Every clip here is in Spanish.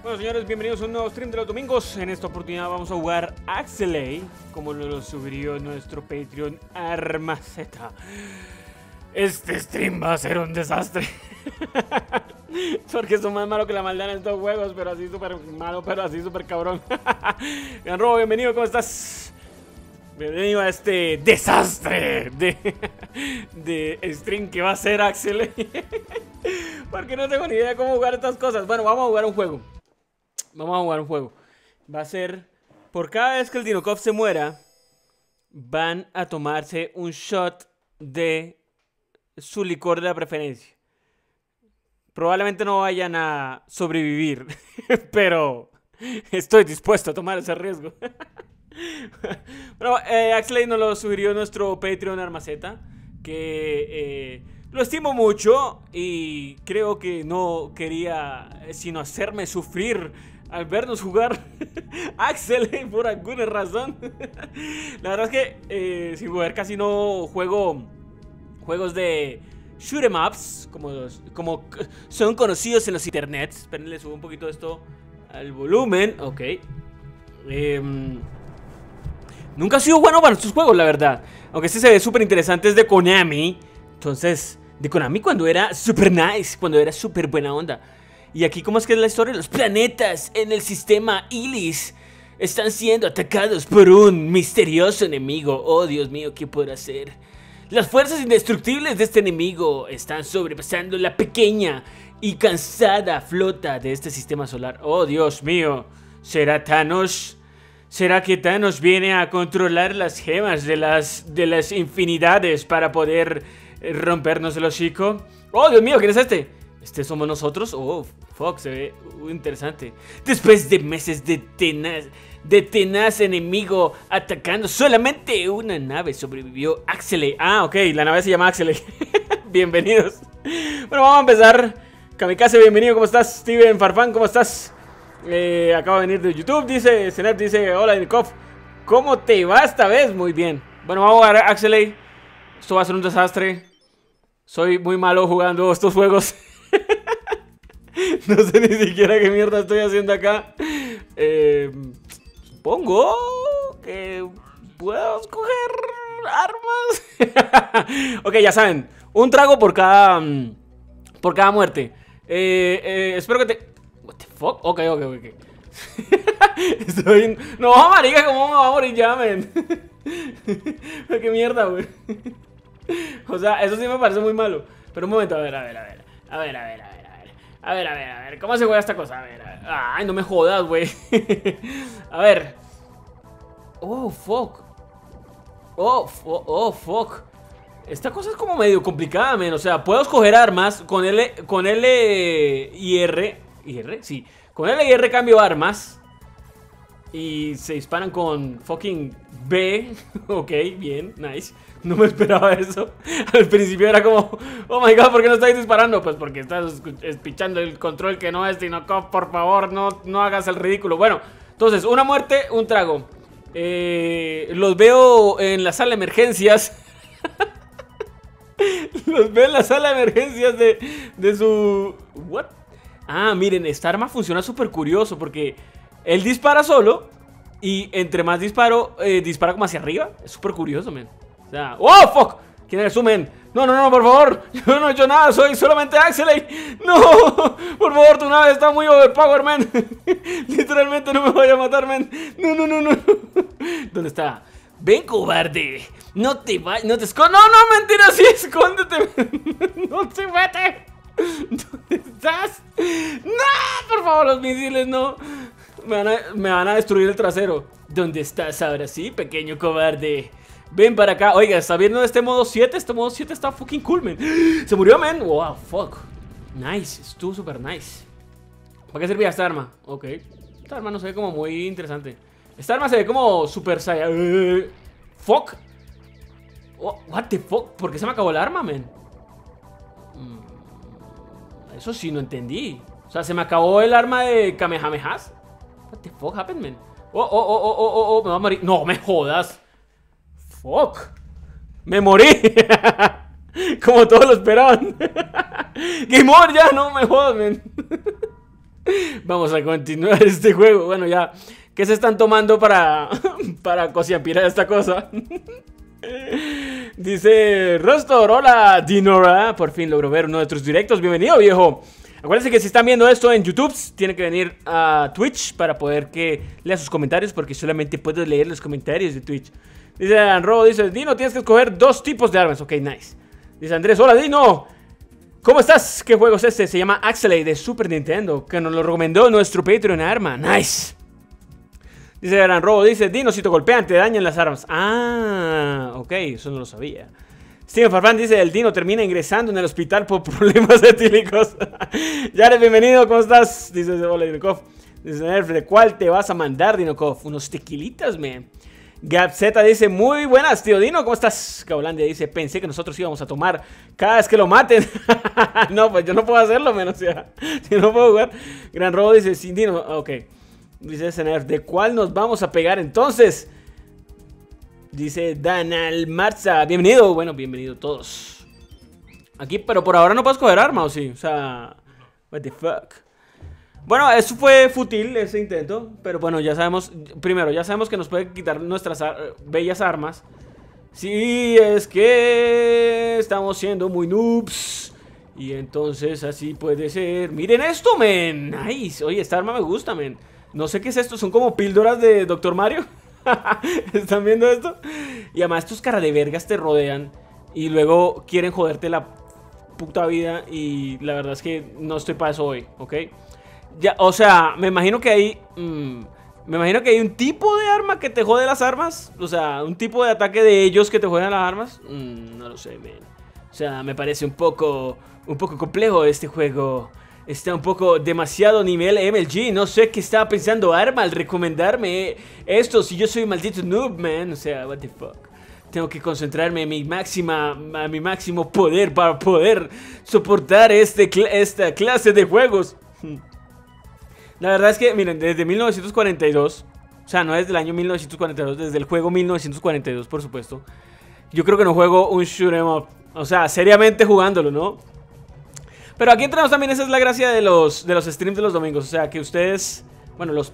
Bueno, señores, bienvenidos a un nuevo stream de los domingos. En esta oportunidad vamos a jugar Axelay, como lo sugirió nuestro Patreon Armaceta. Este stream va a ser un desastre. Porque son más malo que la maldad en estos juegos, pero así súper malo, pero así súper cabrón. Gran Robo, bienvenido, ¿cómo estás? Bienvenido a este desastre de stream que va a ser Axelay. Porque no tengo ni idea de cómo jugar estas cosas. Bueno, vamos a jugar un juego. Va a ser, por cada vez que el Dinokov se muera, van a tomarse un shot de su licor de la preferencia. Probablemente no vayan a sobrevivir, pero estoy dispuesto a tomar ese riesgo. Bueno, Axelay nos lo sugirió nuestro Patreon Armaceta, que lo estimo mucho y creo que no quería sino hacerme sufrir al vernos jugar Axelay por alguna razón. La verdad es que sin jugar casi no juego juegos de shoot 'em ups, como son conocidos en los internets. Esperen, le subo un poquito esto al volumen. Ok. Nunca ha sido bueno para estos juegos, la verdad. Aunque este se ve súper interesante, es de Konami. Entonces, de Konami cuando era super nice, cuando era súper buena onda. Y aquí, ¿cómo es que es la historia? Los planetas en el sistema Ilis están siendo atacados por un misterioso enemigo. Oh, Dios mío, ¿qué podrá ser? Las fuerzas indestructibles de este enemigo están sobrepasando la pequeña y cansada flota de este sistema solar. Oh, Dios mío, ¿será Thanos? ¿Será que Thanos viene a controlar las gemas de las infinidades para poder rompernos el hocico? Oh, Dios mío, ¿quién es este? ¿Este somos nosotros? Oh, fuck, se ve interesante. Después de meses de tenaz enemigo atacando, solamente una nave sobrevivió. Axelay. Ah, ok, la nave se llama Axelay. Bienvenidos. Bueno, vamos a empezar. Kamikaze, bienvenido, ¿cómo estás? Steven Farfán, ¿cómo estás? Acabo de venir de YouTube, dice Zenet, dice, hola Dinokov, ¿cómo te va esta vez? Muy bien. Bueno, vamos a jugar Axelay. Esto va a ser un desastre. Soy muy malo jugando estos juegos. No sé ni siquiera qué mierda estoy haciendo acá. Supongo que puedo escoger armas. Ok, ya saben, un trago por cada muerte. Espero que te... What the fuck? Ok. Estoy... No, marica, ¿cómo me va a morir ya, men? Qué mierda, güey. O sea, eso sí me parece muy malo. Pero un momento, a ver, ¿cómo se juega esta cosa? A ver. Ay, no me jodas, güey. A ver. Oh, fuck. Oh, fuck. Esta cosa es como medio complicada, men. O sea, puedo escoger armas con L y R. ¿R? Sí. Con L y R cambio armas. Y se disparan con fucking B. Ok, bien, nice. No me esperaba eso. Al principio era como, oh my god, ¿por qué no estáis disparando? Pues porque estás pichando el control que no es Dinokov. Por favor, no hagas el ridículo. Bueno, entonces, una muerte, un trago. Los veo en la sala de emergencias. Los veo en la sala de emergencias de su... ¿What? Ah, miren, esta arma funciona súper curioso porque él dispara solo y entre más disparo, dispara como hacia arriba. Es súper curioso, men. O sea, ¡oh, fuck! ¿Quién eres tú, men? No, por favor. Yo no he hecho nada, soy solamente Axelay. No, por favor, tu nave está muy overpowered, men. Literalmente no me vaya a matar, men. No. ¿Dónde está? Ven, cobarde. No te escondas. No, mentira, sí, escóndete, men. No te mates. ¿Dónde estás? No, por favor, los misiles no. Me van a destruir el trasero. ¿Dónde estás ahora sí, pequeño cobarde? Ven para acá. Oiga, ¿está viendo este modo 7? Este modo 7 está fucking cool, man. Se murió, man. Wow, fuck. Nice, estuvo super nice. ¿Para qué servía esta arma? Ok. Esta arma no se ve como muy interesante. Esta arma se ve como super saiyan. Fuck. Oh, what the fuck. ¿Por qué se me acabó el arma, man? Eso sí, no entendí. O sea, se me acabó el arma de Kamehamehas. What the fuck happened, man? Oh, me va a morir. No, me jodas. Fuck. Me morí. Como todos lo esperaban. Game over ya, no me jodas, man. Vamos a continuar este juego. Bueno, ya. ¿Qué se están tomando para cociampirar esta cosa? Dice Rostor, hola Dinora. Por fin logro ver uno de tus directos. Bienvenido, viejo. Acuérdense que si están viendo esto en YouTube, tienen que venir a Twitch para poder que lea sus comentarios, porque solamente puedo leer los comentarios de Twitch. Dice Anro, dice Dino, tienes que escoger 2 tipos de armas. Ok, nice. Dice Andrés, hola Dino. ¿Cómo estás? ¿Qué juego es este? Se llama Axelay de Super Nintendo, que nos lo recomendó nuestro Patreon Arma. Nice. Dice Gran Robo, dice Dino, si te golpean te dañan las armas. Ah, ok, eso no lo sabía. Steven Farfán dice, el Dino termina ingresando en el hospital por problemas etílicos. Jared, bienvenido, ¿cómo estás? Dice, hola Dinokov. Dice, ¿de cuál te vas a mandar, Dinokov? Unos tequilitas, man. Gabzeta dice, muy buenas, tío Dino, ¿cómo estás? Gaulandia dice, pensé que nosotros íbamos a tomar cada vez que lo maten. No, pues yo no puedo hacerlo, menos, o sea, yo no puedo jugar. Gran Robo dice, sin Dino, ok. Dice SNF, ¿de cuál nos vamos a pegar entonces? Dice Danal Marza, bienvenido, bueno, bienvenido todos. Aquí, pero por ahora no puedo escoger arma, ¿o sí? O sea, what the fuck. Bueno, eso fue fútil, ese intento. Pero bueno, ya sabemos, primero, ya sabemos que nos puede quitar nuestras bellas armas. Sí, es que estamos siendo muy noobs. Y entonces así puede ser. Miren esto, men. Nice. Oye, esta arma me gusta, men. No sé qué es esto, son como píldoras de Dr. Mario. ¿Están viendo esto? Y además estos cara de vergas te rodean y luego quieren joderte la puta vida. Y la verdad es que no estoy para eso hoy, ¿ok? Ya, o sea, me imagino que hay me imagino que hay un tipo de arma que te jode las armas. O sea, un tipo de ataque de ellos que te joden las armas. No lo sé, man. O sea, me parece un poco complejo este juego. Está un poco demasiado nivel MLG. No sé qué estaba pensando Arma al recomendarme esto. Si yo soy un maldito noob, man. O sea, what the fuck. Tengo que concentrarme en mi máximo poder para poder soportar esta clase de juegos. La verdad es que, miren, desde 1942, o sea, no desde el año 1942, desde el juego 1942, por supuesto, yo creo que no juego un shoot 'em up. O sea, seriamente jugándolo, ¿no? Pero aquí entre nosotros también esa es la gracia de los streams de los domingos. O sea, que ustedes, bueno, los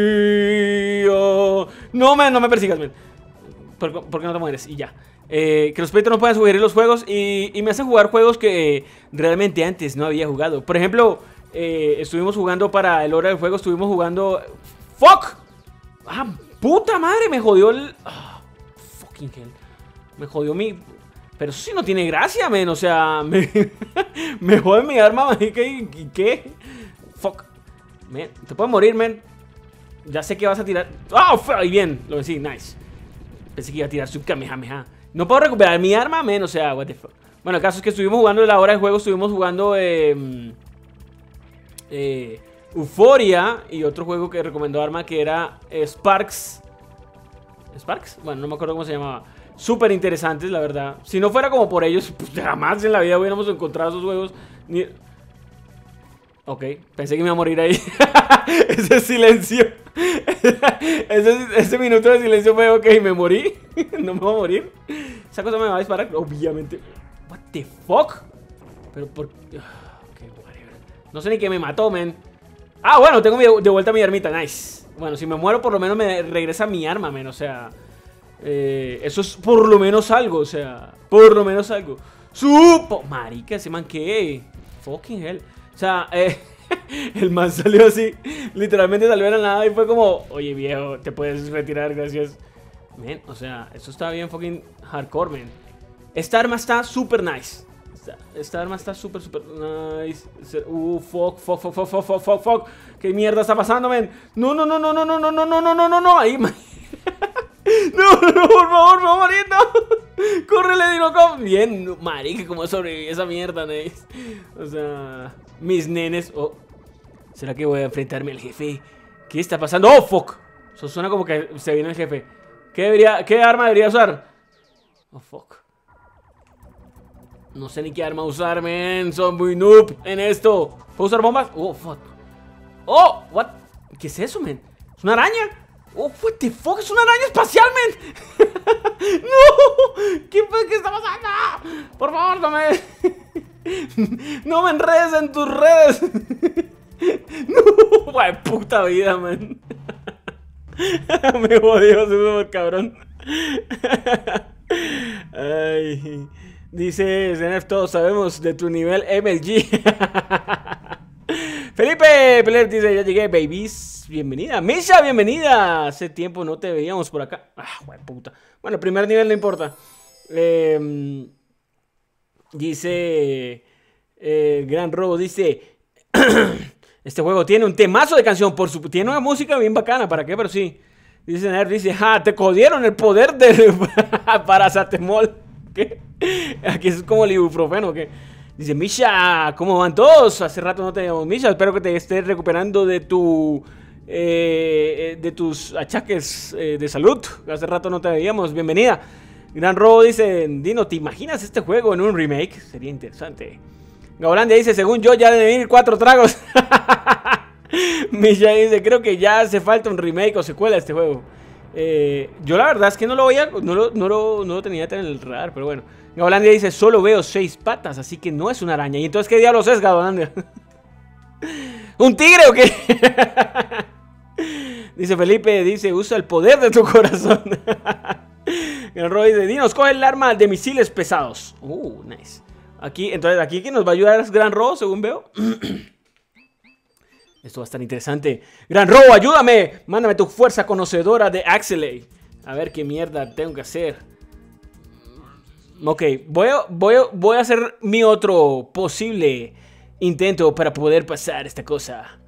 Patreon... No me persigas, man. ¿Por qué no te mueres? Y ya. Que los Patreon no puedan sugerir los juegos y me hacen jugar juegos que realmente antes no había jugado. Por ejemplo... estuvimos jugando para el hora del juego. Estuvimos jugando... ¡Fuck! ¡Ah, puta madre! Me jodió el... fucking hell. Me jodió mi... Pero eso sí no tiene gracia, men. O sea, me jode mi arma, man. ¿Y qué? Fuck. Man, te puedes morir, men. Ya sé que vas a tirar... ¡Ah! Y bien, lo vencí, nice. Pensé que iba a tirar su Kamehameha. No puedo recuperar mi arma, men. O sea, what the fuck. Bueno, el caso es que estuvimos jugando en la hora del juego. Estuvimos jugando... Euphoria y otro juego que recomendó Arma que era Sparks. ¿Sparks? Bueno, no me acuerdo cómo se llamaba. Súper interesantes, la verdad. Si no fuera como por ellos, pues jamás en la vida hubiéramos encontrado esos juegos. Ok, pensé que me iba a morir ahí. Ese silencio. Ese minuto de silencio fue ok, me morí. No me voy a morir. Esa cosa me va a disparar, obviamente. What the fuck. Pero por... No sé ni qué me mató, men. Ah, bueno, tengo de vuelta mi armita, nice. Bueno, si me muero por lo menos me regresa mi arma, men. O sea, eso es por lo menos algo. O sea, por lo menos algo. ¡Supo! Marica, ese man, ¿qué? Fucking hell. O sea, el man salió así. Literalmente salió de la nada y fue como, oye, viejo, te puedes retirar, gracias. Men, o sea, eso está bien fucking hardcore, men. Esta arma está súper nice. Esta arma está súper nice. Fuck. ¿Qué mierda está pasando, men? No. Ahí, man. No, por favor, no, marito. Córrele, Dinocom. Bien, marica, ¿cómo sobreviví esa mierda, nice? O sea, mis nenes. Oh, ¿será que voy a enfrentarme al jefe? ¿Qué está pasando? Oh, fuck. Eso suena como que se viene el jefe. ¿Qué arma debería usar? Oh, fuck. No sé ni qué arma usar, men. Soy muy noob en esto. ¿Puedo usar bombas? Oh, fuck. Oh, what? ¿Qué es eso, men? ¿Es una araña? Oh, what the fuck? Es una araña espacial, men. No. ¿Qué está pasando? Por favor, no me... No me enredes en tus redes. No. Guay, puta vida, man. Me jodió, súper cabrón. Ay. Dice Zenef, todos sabemos de tu nivel MLG. Felipe Peler dice, ya llegué, babies. Bienvenida. Misha, bienvenida. Hace tiempo no te veíamos por acá. Ah, guay, puta. Bueno, primer nivel no importa. Dice Gran Robo, dice este juego tiene un temazo de canción, tiene una música bien bacana, ¿para qué? Pero sí. Dice Nerd, dice, te codieron el poder del paracetamol. ¿Qué? Aquí es como el ibuprofeno, ¿qué? Dice, Misha, ¿cómo van todos? Hace rato no te veíamos, Misha, espero que te estés recuperando de tus achaques de salud. Hace rato no te veíamos, bienvenida. Gran Robo dice, Dino, ¿te imaginas este juego en un remake? Sería interesante. Gabolandia dice, según yo ya deben ir 4 tragos. Misha dice, creo que ya hace falta un remake o secuela a este juego. Yo la verdad es que no lo tenía tan en el radar, pero bueno. Gabolandia dice, solo veo 6 patas, así que no es una araña. ¿Y entonces qué diablos es, Gabolandia? ¿Un tigre o qué? Dice Felipe, dice, usa el poder de tu corazón. Gran Robo dice, Dinos, coge el arma de misiles pesados. Nice. Entonces aquí que nos va a ayudar es Gran Robo, según veo. Esto va a estar interesante. Gran Robo, ayúdame. Mándame tu fuerza conocedora de Axelay. A ver qué mierda tengo que hacer. Ok, voy a hacer mi otro posible intento para poder pasar esta cosa.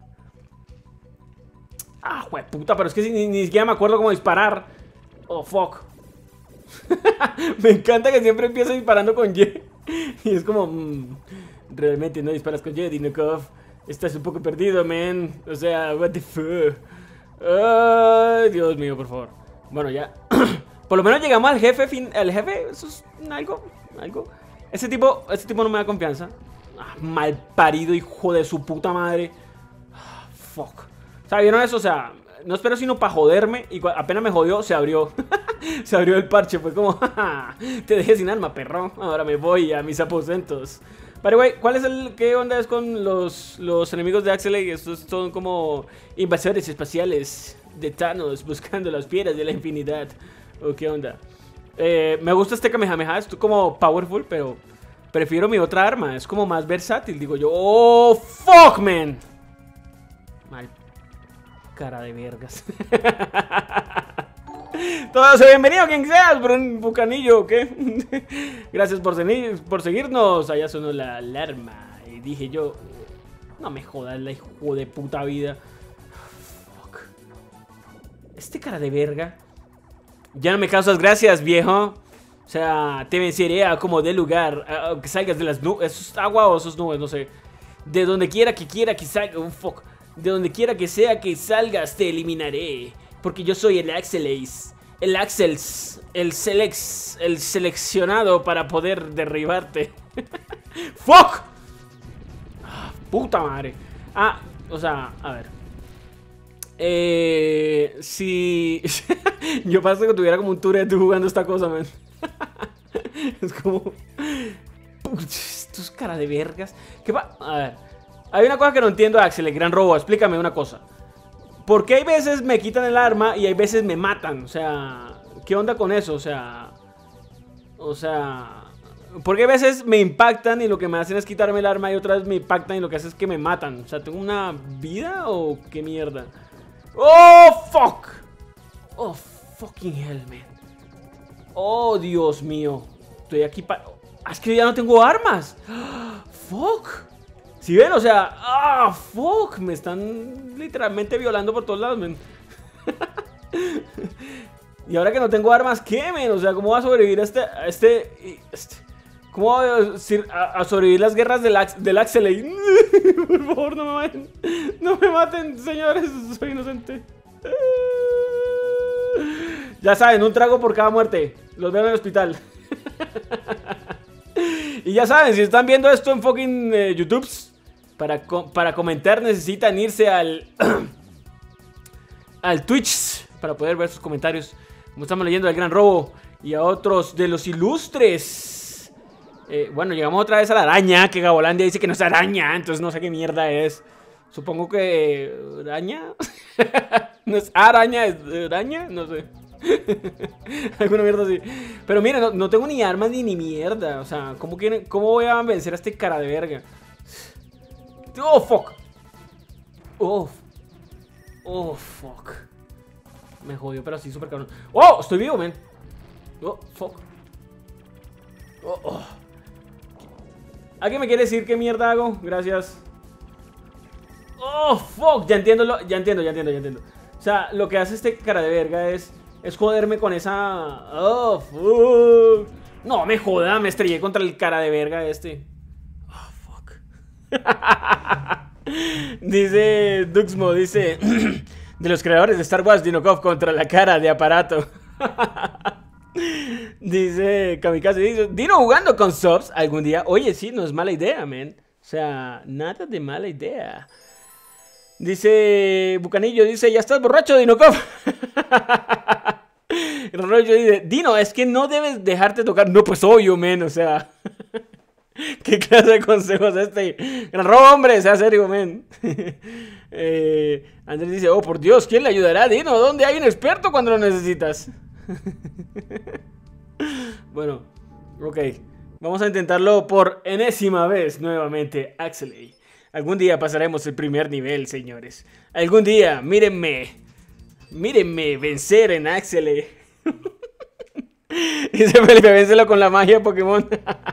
Puta, pero es que ni siquiera me acuerdo cómo disparar. Oh, fuck. Me encanta que siempre empiezo disparando con Y. Y es como... realmente no disparas con Y, Dinokov. Estás un poco perdido, man. O sea, what the fuck. Ay, Dios mío, por favor. Bueno, ya. Por lo menos llegamos al jefe. El jefe, eso es algo. Ese tipo no me da confianza. Mal parido, hijo de su puta madre. Fuck. O sea, ¿vieron eso? O sea, no espero sino para joderme. Y apenas me jodió, se abrió. Se abrió el parche. Fue como, te dejé sin arma, perro. Ahora me voy a mis aposentos. Pero, güey, ¿qué onda es con los enemigos de Axelay? Estos son como invasores espaciales de Thanos buscando las piedras de la infinidad. ¿O qué onda? Me gusta este Kamehameha, es como powerful, pero prefiero mi otra arma. Es como más versátil, digo yo. ¡Oh, fuck, man! Mal cara de vergas. Todos bienvenido, quien seas, Bucanillo, ¿qué? Gracias por seguirnos. Allá sonó la alarma. Y dije yo, no me jodas la hijo de puta vida. Fuck. Este cara de verga. Ya no me causas gracias, viejo. O sea, te venceré a como de lugar. Aunque salgas de las nubes. ¿Eso es agua o esos nubes? No sé. De donde quiera que salga. Fuck. De donde quiera que sea que salgas, te eliminaré. Porque yo soy el Axelace. El Axels. El seleccionado para poder derribarte. ¡Fuck! Puta madre. O sea, a ver. Si yo paso que tuviera como un Tourette jugando esta cosa, man. Es como... Estos cara de vergas. ¿Qué va? A ver. Hay una cosa que no entiendo, Axel, el Gran Robo. Explícame una cosa. ¿Por qué hay veces me quitan el arma y hay veces me matan? O sea, ¿qué onda con eso? O sea... ¿por qué hay veces me impactan y lo que me hacen es quitarme el arma y otras me impactan y lo que hacen es que me matan? O sea, ¿tengo una vida o qué mierda? ¡Oh, fuck! Oh, fucking hell, man. Oh, Dios mío. Estoy aquí para... es que ya no tengo armas. Fuck. ¿Sí ven? O sea... fuck. Me están literalmente violando por todos lados, man. Y ahora que no tengo armas, ¿qué, man? O sea, ¿cómo voy a sobrevivir a este... ¿Cómo voy a sobrevivir las guerras del Axelay? Por favor, no me maten. No me maten, señores. Soy inocente. Ya saben, un trago por cada muerte. Los veo en el hospital. Y ya saben, si están viendo esto en fucking YouTube, para comentar necesitan irse al Twitch para poder ver sus comentarios. Como estamos leyendo al Gran Robo y a otros de los ilustres. Bueno, llegamos otra vez a la araña, que Gabolandia dice que no es araña, entonces no sé qué mierda es. Supongo que... ¿Araña? ¿No es araña? ¿Es araña? No sé. Alguna mierda así. Pero mira, no tengo ni armas ni mierda. O sea, ¿cómo voy a vencer a este cara de verga? Oh, fuck. Oh, fuck. Me jodió, pero así súper cabrón. Oh, estoy vivo, man. Oh, fuck. Oh. ¿Alguien me quiere decir qué mierda hago? Gracias. Oh, fuck. Ya entiendo. O sea, lo que hace este cara de verga es joderme con esa... Oh, fuck. No, me joda, me estrellé contra el cara de verga este. Oh, fuck. Dice Duxmo, dice... de los creadores de Star Wars, Dinokov contra la cara de aparato. Dice Kamikaze, dice, Dino jugando con subs algún día. Oye, sí, no es mala idea, man. O sea, nada de mala idea. Dice Bucanillo, dice, ya estás borracho, Dinokov. Rollo dice, Dino, es que no debes dejarte tocar. No, pues obvio, men, o sea. ¿Qué clase de consejos es este? Gran robo, hombre, sea serio, men. Andrés dice, oh, por Dios, ¿quién le ayudará a Dino? ¿Dónde hay un experto cuando lo necesitas? Bueno, ok. Vamos a intentarlo por enésima vez nuevamente, Axelay. Algún día pasaremos el primer nivel, señores. Algún día, mírenme vencer en Axelay. Dice Felipe, vénselo con la magia de Pokémon.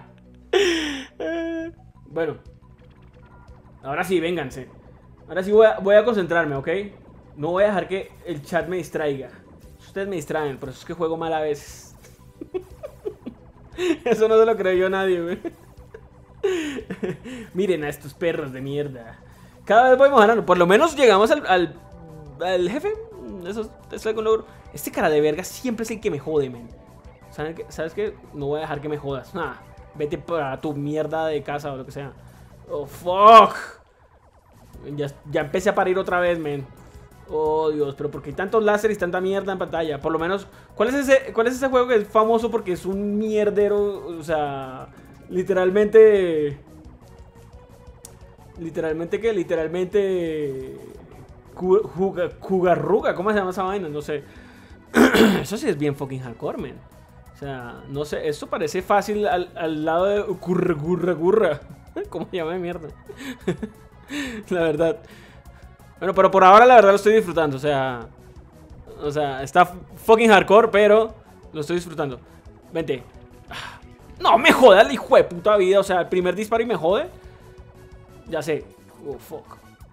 Bueno. Ahora sí, vénganse. Ahora sí voy a concentrarme, ¿ok? No voy a dejar que el chat me distraiga. Ustedes me distraen, por eso es que juego mal a veces. Eso no se lo creyó nadie, güey. Miren a estos perros de mierda. Cada vez voy mejorando. Por lo menos llegamos al jefe. Eso es algo logro. Este cara de verga siempre es el que me jode, men. ¿Sabes qué? No voy a dejar que me jodas. Nah, vete para tu mierda de casa o lo que sea. Oh, fuck. Ya empecé a parir otra vez, men. Oh, Dios, pero ¿por qué hay tantos láseres y tanta mierda en pantalla? Por lo menos, ¿cuál es ese juego que es famoso porque es un mierdero? O sea, literalmente... Jugarruga, ¿cómo se llama esa vaina? No sé. Eso sí es bien fucking hardcore, man. O sea, no sé, esto parece fácil al lado de Gurra. ¿Cómo se llama de mierda? La verdad. Bueno, pero por ahora la verdad lo estoy disfrutando, o sea, está fucking hardcore, pero lo estoy disfrutando. Vente. No, me jode el hijo de puta vida, o sea, el primer disparo y me jode. Ya sé. Oh, fuck.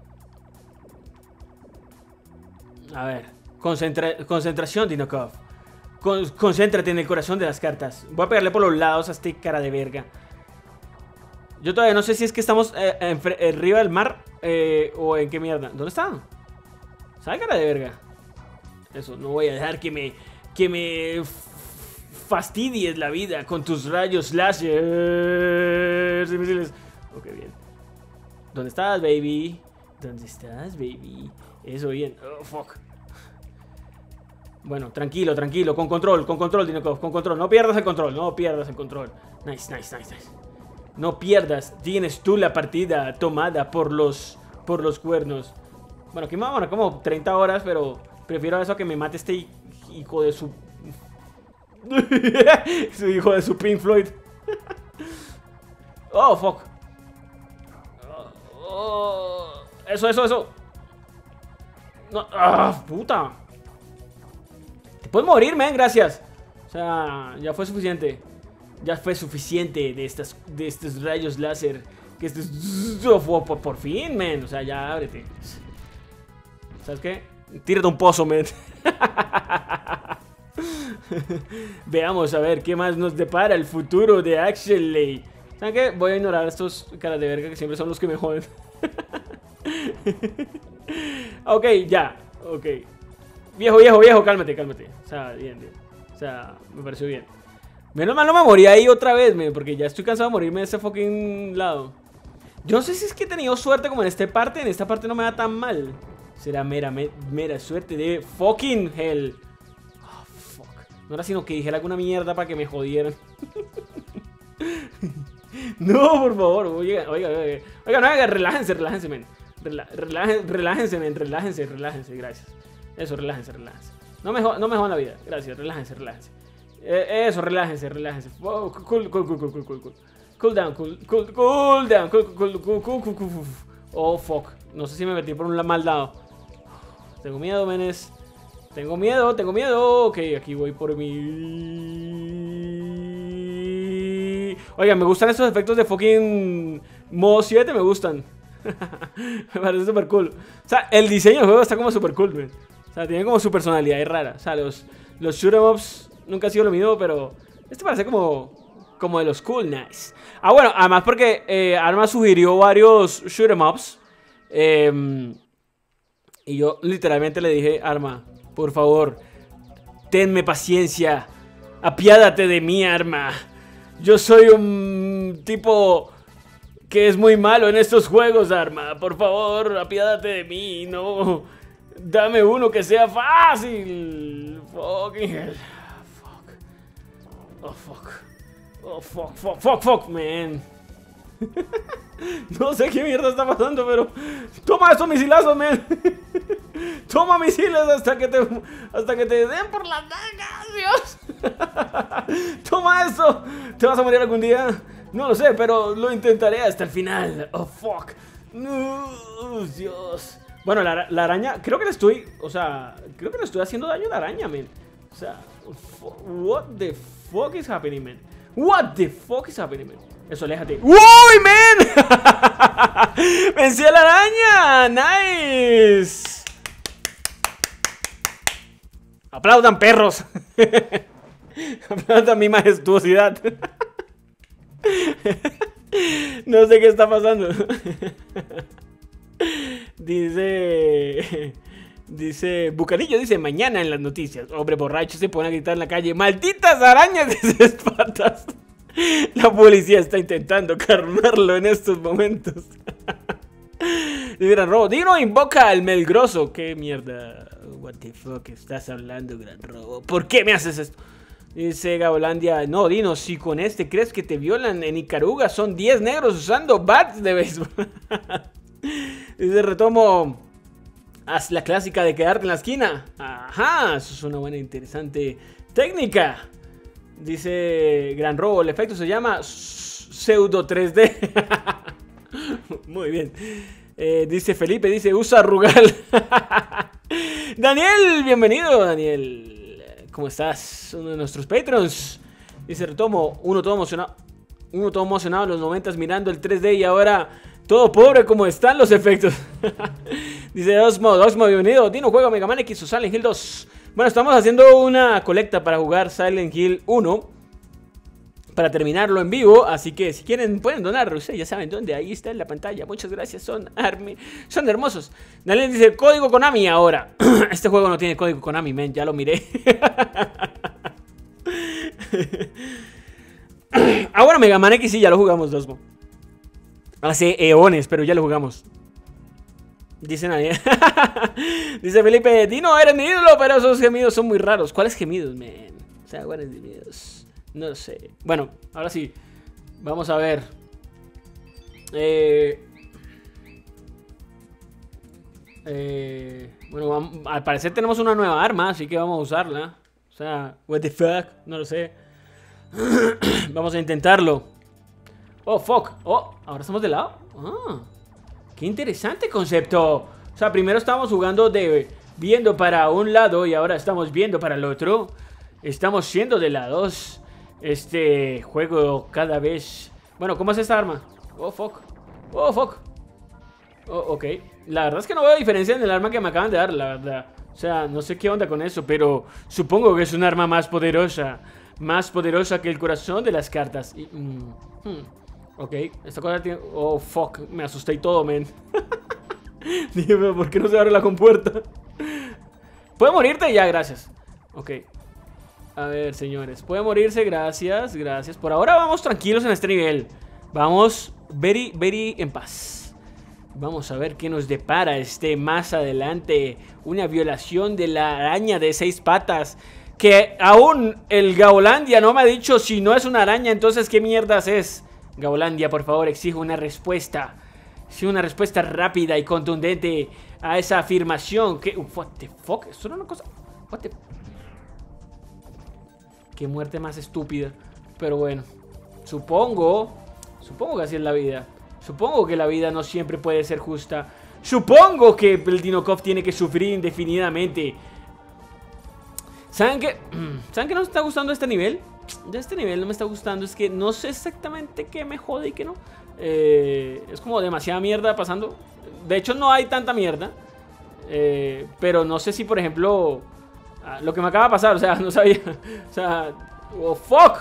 A ver, concentración, Dinokov. Concéntrate en el corazón de las cartas. Voy a pegarle por los lados a este cara de verga. Yo todavía no sé si es que estamos arriba del mar o en qué mierda. ¿Dónde está? ¿Sabe, cara de verga? Eso, no voy a dejar que me fastidies la vida con tus rayos láser y misiles. Ok, bien. ¿Dónde estás, baby? ¿Dónde estás, baby? Eso, bien. Oh, fuck. Bueno, tranquilo, con control, Dinokov, con control. No pierdas el control, Nice. No pierdas, tienes tú la partida tomada por los cuernos. Bueno, aquí me va a demorar como 30 horas, pero prefiero eso a que me mate este hijo de su... su hijo de su Pink Floyd. Oh, fuck. Eso. No, puta. Te puedes morir, man, gracias. O sea, ya fue suficiente. Ya fue suficiente de estos rayos láser. Que por fin, man. O sea, ya ábrete. ¿Sabes qué? Tírate un pozo, man. Veamos a ver qué más nos depara el futuro de Axelay. ¿Saben qué? Voy a ignorar a estos caras de verga que siempre son los que me joden. Ok, ya. Ok. Viejo, cálmate. O sea, bien. O sea, me pareció bien. Menos mal no me morí ahí otra vez, porque ya estoy cansado de morirme de este fucking lado. Yo no sé si es que he tenido suerte como en esta parte. En esta parte no me da tan mal. Será mera suerte de fucking hell. Oh, fuck. No era sino que dijera alguna mierda para que me jodieran. No, por favor. Oiga, no, relájense, men. Relájense, men, relájense, gracias. Eso, relájense. No me jodan la vida, gracias, relájense. Eso, relájense. Oh, cool down. Oh, fuck. No sé si me metí por un mal lado. Tengo miedo, menes. Tengo miedo. Ok, aquí voy por mi... Oiga, me gustan estos efectos de fucking modo 7, me gustan. Me parece súper cool. O sea, el diseño del juego está como súper cool, man. O sea, tiene como su personalidad, es rara. O sea, los shoot 'em ups nunca ha sido lo mío, pero este parece como de los cool, nice. Ah, bueno, además porque Arma sugirió varios shoot 'em ups. Y yo literalmente le dije, Arma, por favor, tenme paciencia. Apiádate de mí, Arma. Yo soy un tipo que es muy malo en estos juegos, Arma. Por favor, apiádate de mí. No, dame uno que sea fácil. Fucking hell. Fuck, man. No sé qué mierda está pasando, pero... Toma esos misilazos, man. Toma misiles hasta que te den por las nalgas, Dios. Toma eso. ¿Te vas a morir algún día? No lo sé, pero lo intentaré hasta el final. Oh, fuck. No, Dios. Bueno, la araña, creo que le estoy... O sea, creo que le estoy haciendo daño a la araña, man. O sea, what the fuck is happening, man? What the fuck is happening, man? Eso, aléjate. ¡Uy, man! ¡Vencí a la araña! ¡Nice! ¡Aplaudan, perros! ¡Aplaudan mi majestuosidad! No sé qué está pasando. Dice Bucanillo, dice, mañana en las noticias, hombre borracho se pone a gritar en la calle, ¡malditas arañas de 6 patas! La policía está intentando calmarlo en estos momentos. Gran Robo, Dino invoca al Melgroso. ¿Qué mierda? What the fuck estás hablando, Gran Robo? ¿Por qué me haces esto? Dice Gaolandia, no, Dino, si con este crees que te violan en Icaruga, son 10 negros usando bats de béisbol. Dice Retomo, haz la clásica de quedarte en la esquina. Ajá, eso es una buena interesante técnica. Dice Gran Robo, el efecto se llama pseudo 3D. Muy bien. Dice Felipe, dice usa Rugal. Daniel, bienvenido, Daniel. ¿Cómo estás? Uno de nuestros patrons. Dice Retomo, uno todo emocionado en los 90s mirando el 3D y ahora todo pobre como están los efectos. Dice Osmo, bienvenido. Dino juega Mega Man X o Silent Hill 2. Bueno, estamos haciendo una colecta para jugar Silent Hill 1 para terminarlo en vivo, así que si quieren pueden donar, ustedes ya saben dónde, ahí está en la pantalla. Muchas gracias, son hermosos. Daniel dice, código Konami ahora. Este juego no tiene código Konami, men, ya lo miré. Ahora Mega Man X sí, ya lo jugamos, Dosmo. Hace eones, pero ya lo jugamos. Dice nadie. Dice Felipe, Dino, eres mi ídolo, pero esos gemidos son muy raros. ¿Cuáles gemidos, man? O sea, ¿cuáles gemidos? No lo sé. Bueno, ahora sí. Vamos a ver. Bueno, al parecer tenemos una nueva arma, así que vamos a usarla. O sea, what the fuck, no lo sé. Vamos a intentarlo. Oh, fuck. Oh, ahora estamos de lado. Ah, qué interesante concepto. O sea, primero estábamos jugando viendo para un lado y ahora estamos viendo para el otro. Estamos siendo de lados. Este juego cada vez... Bueno, ¿cómo es esta arma? Oh, fuck. Oh, fuck. Oh, ok. La verdad es que no veo diferencia en el arma que me acaban de dar, la verdad. O sea, no sé qué onda con eso, pero supongo que es un arma más poderosa. Más poderosa que el corazón de las cartas. Y, ok, esta cosa tiene... Oh, fuck. Me asusté y todo, men. Dije, pero ¿por qué no se abre la compuerta? ¿Puede morirte? Ya, gracias. Ok. A ver, señores, puede morirse, gracias, gracias. Por ahora vamos tranquilos en este nivel. Vamos very en paz. Vamos a ver qué nos depara más adelante. Una violación de la araña de 6 patas. Que aún el Gaolandia no me ha dicho si no es una araña, entonces ¿qué mierdas es? Gaolandia, por favor, exijo una respuesta. Sí, una respuesta rápida y contundente a esa afirmación. ¿Qué? What the fuck? ¿Esto era una cosa? What the... Qué muerte más estúpida. Pero bueno, supongo que así es la vida. Supongo que la vida no siempre puede ser justa. Supongo que el Dinokov tiene que sufrir indefinidamente. ¿Saben qué? ¿Saben qué no me está gustando este nivel? De este nivel no me está gustando. Es que no sé exactamente qué me jode y qué no. Es como demasiada mierda pasando. De hecho no hay tanta mierda. Pero no sé si por ejemplo lo que me acaba de pasar, o sea, no sabía. O sea, oh fuck.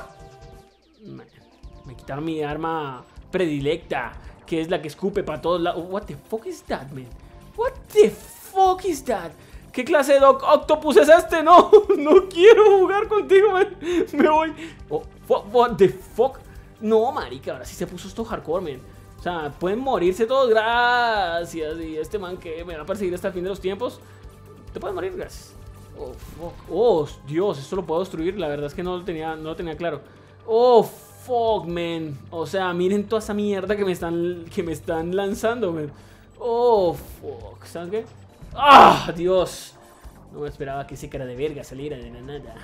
Me quitaron mi arma predilecta, que es la que escupe para todos lados. What the fuck is that, man? What the fuck is that? ¿Qué clase de Doc Octopus es este? No, no quiero jugar contigo, man. Me voy. Oh, what the fuck? No, marica, ahora sí se puso esto hardcore, man. O sea, pueden morirse todos, gracias. Y este man que me va a perseguir hasta el fin de los tiempos. Te puedes morir, gracias. Oh, fuck. Oh, Dios, esto lo puedo destruir. La verdad es que no lo tenía claro. Oh, fuck, man. O sea, miren toda esa mierda que me están lanzando, man. Oh, fuck. ¿Sabes qué? ¡Ah, Dios! No me esperaba que ese cara de verga saliera de la nada.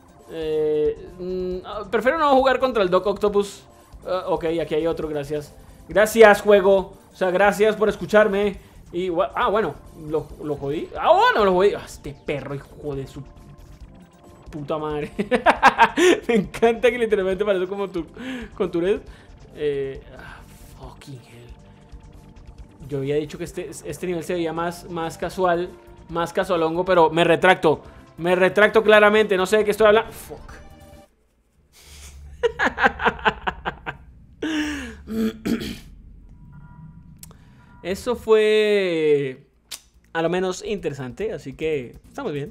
Prefiero no jugar contra el Doc Octopus. Ok, aquí hay otro, gracias. Gracias, juego. O sea, gracias por escucharme. Y, bueno, lo jodí. Bueno, lo jodí. Este perro, hijo de su puta madre. Me encanta que literalmente parece como tú con tu red. Fucking hell. Yo había dicho que este nivel se veía más casual, más casualongo, pero me retracto. Me retracto claramente, no sé de qué estoy hablando. Fuck. Eso fue a lo menos interesante, así que estamos bien.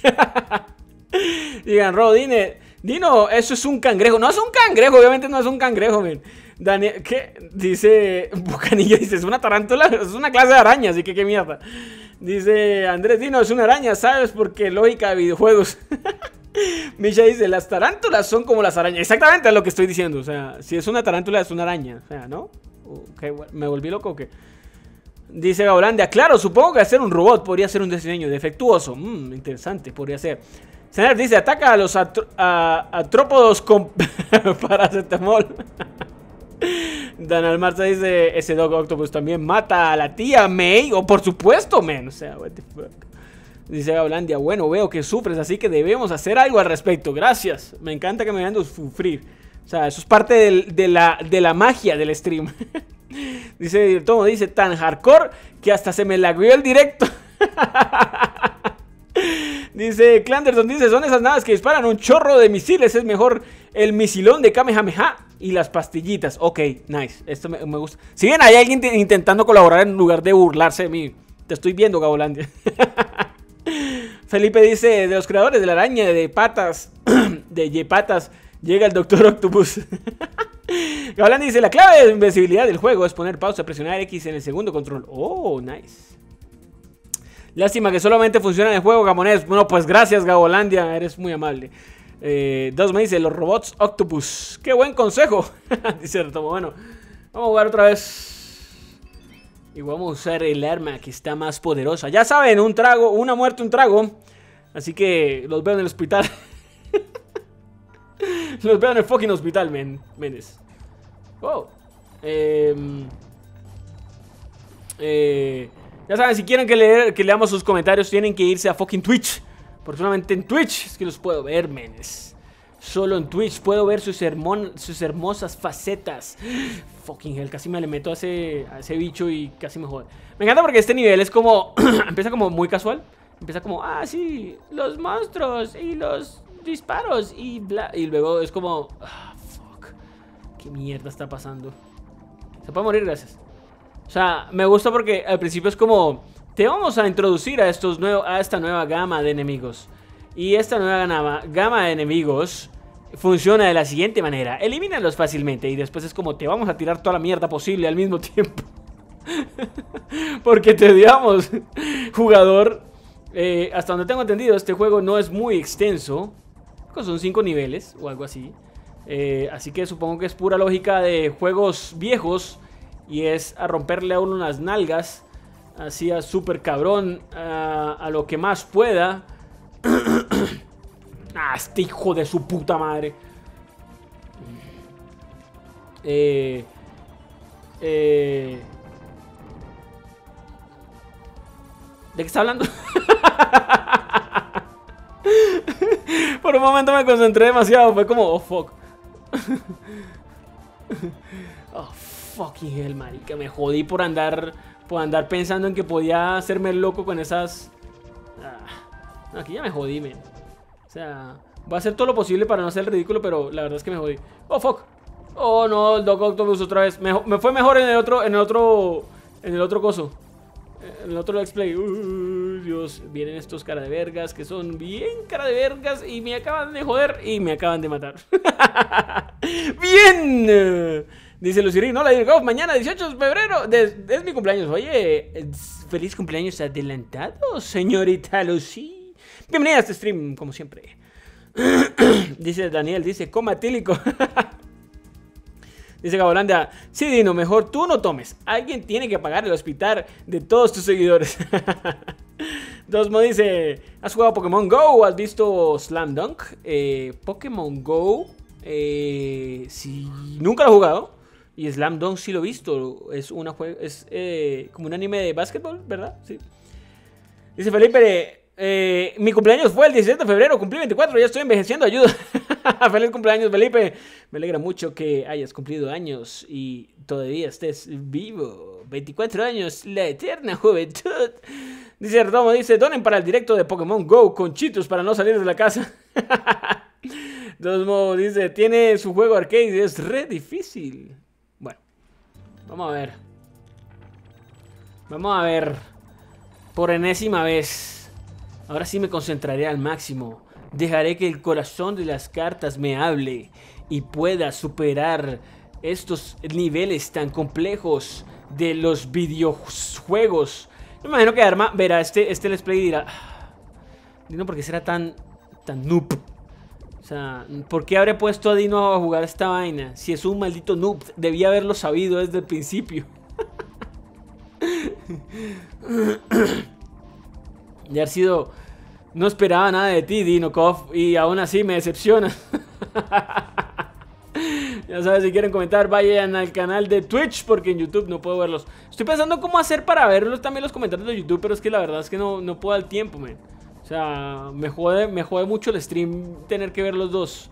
Digan, Dino, eso es un cangrejo. No es un cangrejo, obviamente no es un cangrejo, men. Daniel, ¿qué? Dice Bucanilla, dice, es una tarántula, es una clase de araña, así que qué mierda. Dice Andrés, Dino, es una araña, ¿sabes? Porque lógica de videojuegos. Misha dice, las tarántulas son como las arañas. Exactamente es lo que estoy diciendo, o sea, si es una tarántula es una araña, o sea, ¿no? Okay, bueno, ¿me volví loco o qué? Dice Gaolandia, claro, supongo que hacer un robot podría ser un diseño defectuoso. Interesante, podría ser. Señor dice, ataca a los artrópodos con paracetamol. Dan Almarza dice, ese Doc Octopus también mata a la tía May. O por supuesto, men. O sea, what the fuck. Dice Gaolandia, bueno, veo que sufres, así que debemos hacer algo al respecto. Gracias. Me encanta que me vean sufrir. O sea, eso es parte de la magia del stream. Dice Tomo, dice, tan hardcore que hasta se me lagueó el directo. Dice Clanderson, dice, son esas naves que disparan un chorro de misiles. Es mejor el misilón de Kamehameha y las pastillitas. Ok, nice, esto me gusta. Si bien hay alguien intentando colaborar en lugar de burlarse de mí. Te estoy viendo, Gabolandia. Felipe dice, de los creadores de la araña de patas de Yepatas llega el Doctor Octopus. Gablán dice, la clave de invencibilidad del juego es poner pausa, presionar X en el segundo control. Oh, nice. Lástima que solamente funciona en el juego japonés. Bueno, pues gracias, Gabolandia, eres muy amable. Dos me dice, los robots Octopus. Qué buen consejo. Dice Retomo, bueno, vamos a jugar otra vez. Y vamos a usar el arma que está más poderosa. Ya saben, un trago, una muerte, un trago. Así que los veo en el hospital. Los veo en el fucking hospital, menes. Wow. Ya saben, si quieren que leamos sus comentarios, tienen que irse a fucking Twitch. Porque solamente en Twitch es que los puedo ver, menes. Solo en Twitch puedo ver sus hermosas facetas. Fucking hell, casi me le meto a ese bicho y casi me jode. Me encanta porque este nivel es como... empieza como muy casual. Empieza como, sí, los monstruos y los disparos y bla. Y luego es como, fuck. ¿Qué mierda está pasando? Se puede morir, gracias. O sea, me gusta porque al principio es como, te vamos a introducir a esta nueva gama de enemigos. Y esta nueva gama de enemigos funciona de la siguiente manera. Elimínalos fácilmente y después es como, te vamos a tirar toda la mierda posible al mismo tiempo. Porque te odiamos, jugador. Hasta donde tengo entendido, este juego no es muy extenso. Son 5 niveles o algo así. Así que supongo que es pura lógica de juegos viejos Y es a romperle a uno las nalgas. Así a súper cabrón. A lo que más pueda. Ah, este hijo de su puta madre. ¿De qué está hablando? Por un momento me concentré demasiado. Fue como, oh fuck. Oh fucking hell, marica. Me jodí por andar pensando en que podía hacerme el loco con esas. Aquí ya me jodí, men. O sea, voy a hacer todo lo posible para no hacer el ridículo, pero la verdad es que me jodí. Oh fuck. Oh no, el Doc Octopus otra vez. Me fue mejor en el otro coso. En el otro Let's Play. Dios, vienen estos cara de vergas que son bien cara de vergas y me acaban de joder y me acaban de matar. ¡Bien! Dice Luciri, no, la digo, mañana 18 de febrero es mi cumpleaños. Oye, feliz cumpleaños adelantado, señorita Lucy. Bienvenida a este stream, como siempre. Dice Daniel, dice, coma tílico. Dice Gabolanda, sí, Dino, mejor tú no tomes. Alguien tiene que pagar el hospital de todos tus seguidores. Dosmo dice, ¿has jugado Pokémon Go? ¿Has visto Slam Dunk? Pokémon Go, sí, nunca lo he jugado. Y Slam Dunk sí lo he visto. Es como un anime de básquetbol, ¿verdad? Sí. Dice Felipe, mi cumpleaños fue el 17 de febrero, cumplí 24, ya estoy envejeciendo, ayuda. Feliz cumpleaños, Felipe. Me alegra mucho que hayas cumplido años y todavía estés vivo. 24 años, la eterna juventud. Dice Ardomo, dice, donen para el directo de Pokémon Go con chitos para no salir de la casa. Dosmo dice, tiene su juego arcade y es re difícil. Bueno, vamos a ver. Vamos a ver. Por enésima vez. Ahora sí me concentraré al máximo. Dejaré que el corazón de las cartas me hable y pueda superar estos niveles tan complejos de los videojuegos. Me imagino que Arma verá este Let's Play y dirá, Dino, ¿por qué será tan noob? O sea, ¿por qué habré puesto a Dino a jugar esta vaina? Si es un maldito noob, debía haberlo sabido desde el principio. De haber sido... No esperaba nada de ti, Dinokov, y aún así me decepciona. Ya sabes, si quieren comentar, vayan al canal de Twitch, porque en YouTube no puedo verlos. Estoy pensando cómo hacer para verlos también los comentarios de YouTube, pero es que la verdad es que no puedo al tiempo, man. O sea, me jode mucho el stream tener que ver los dos.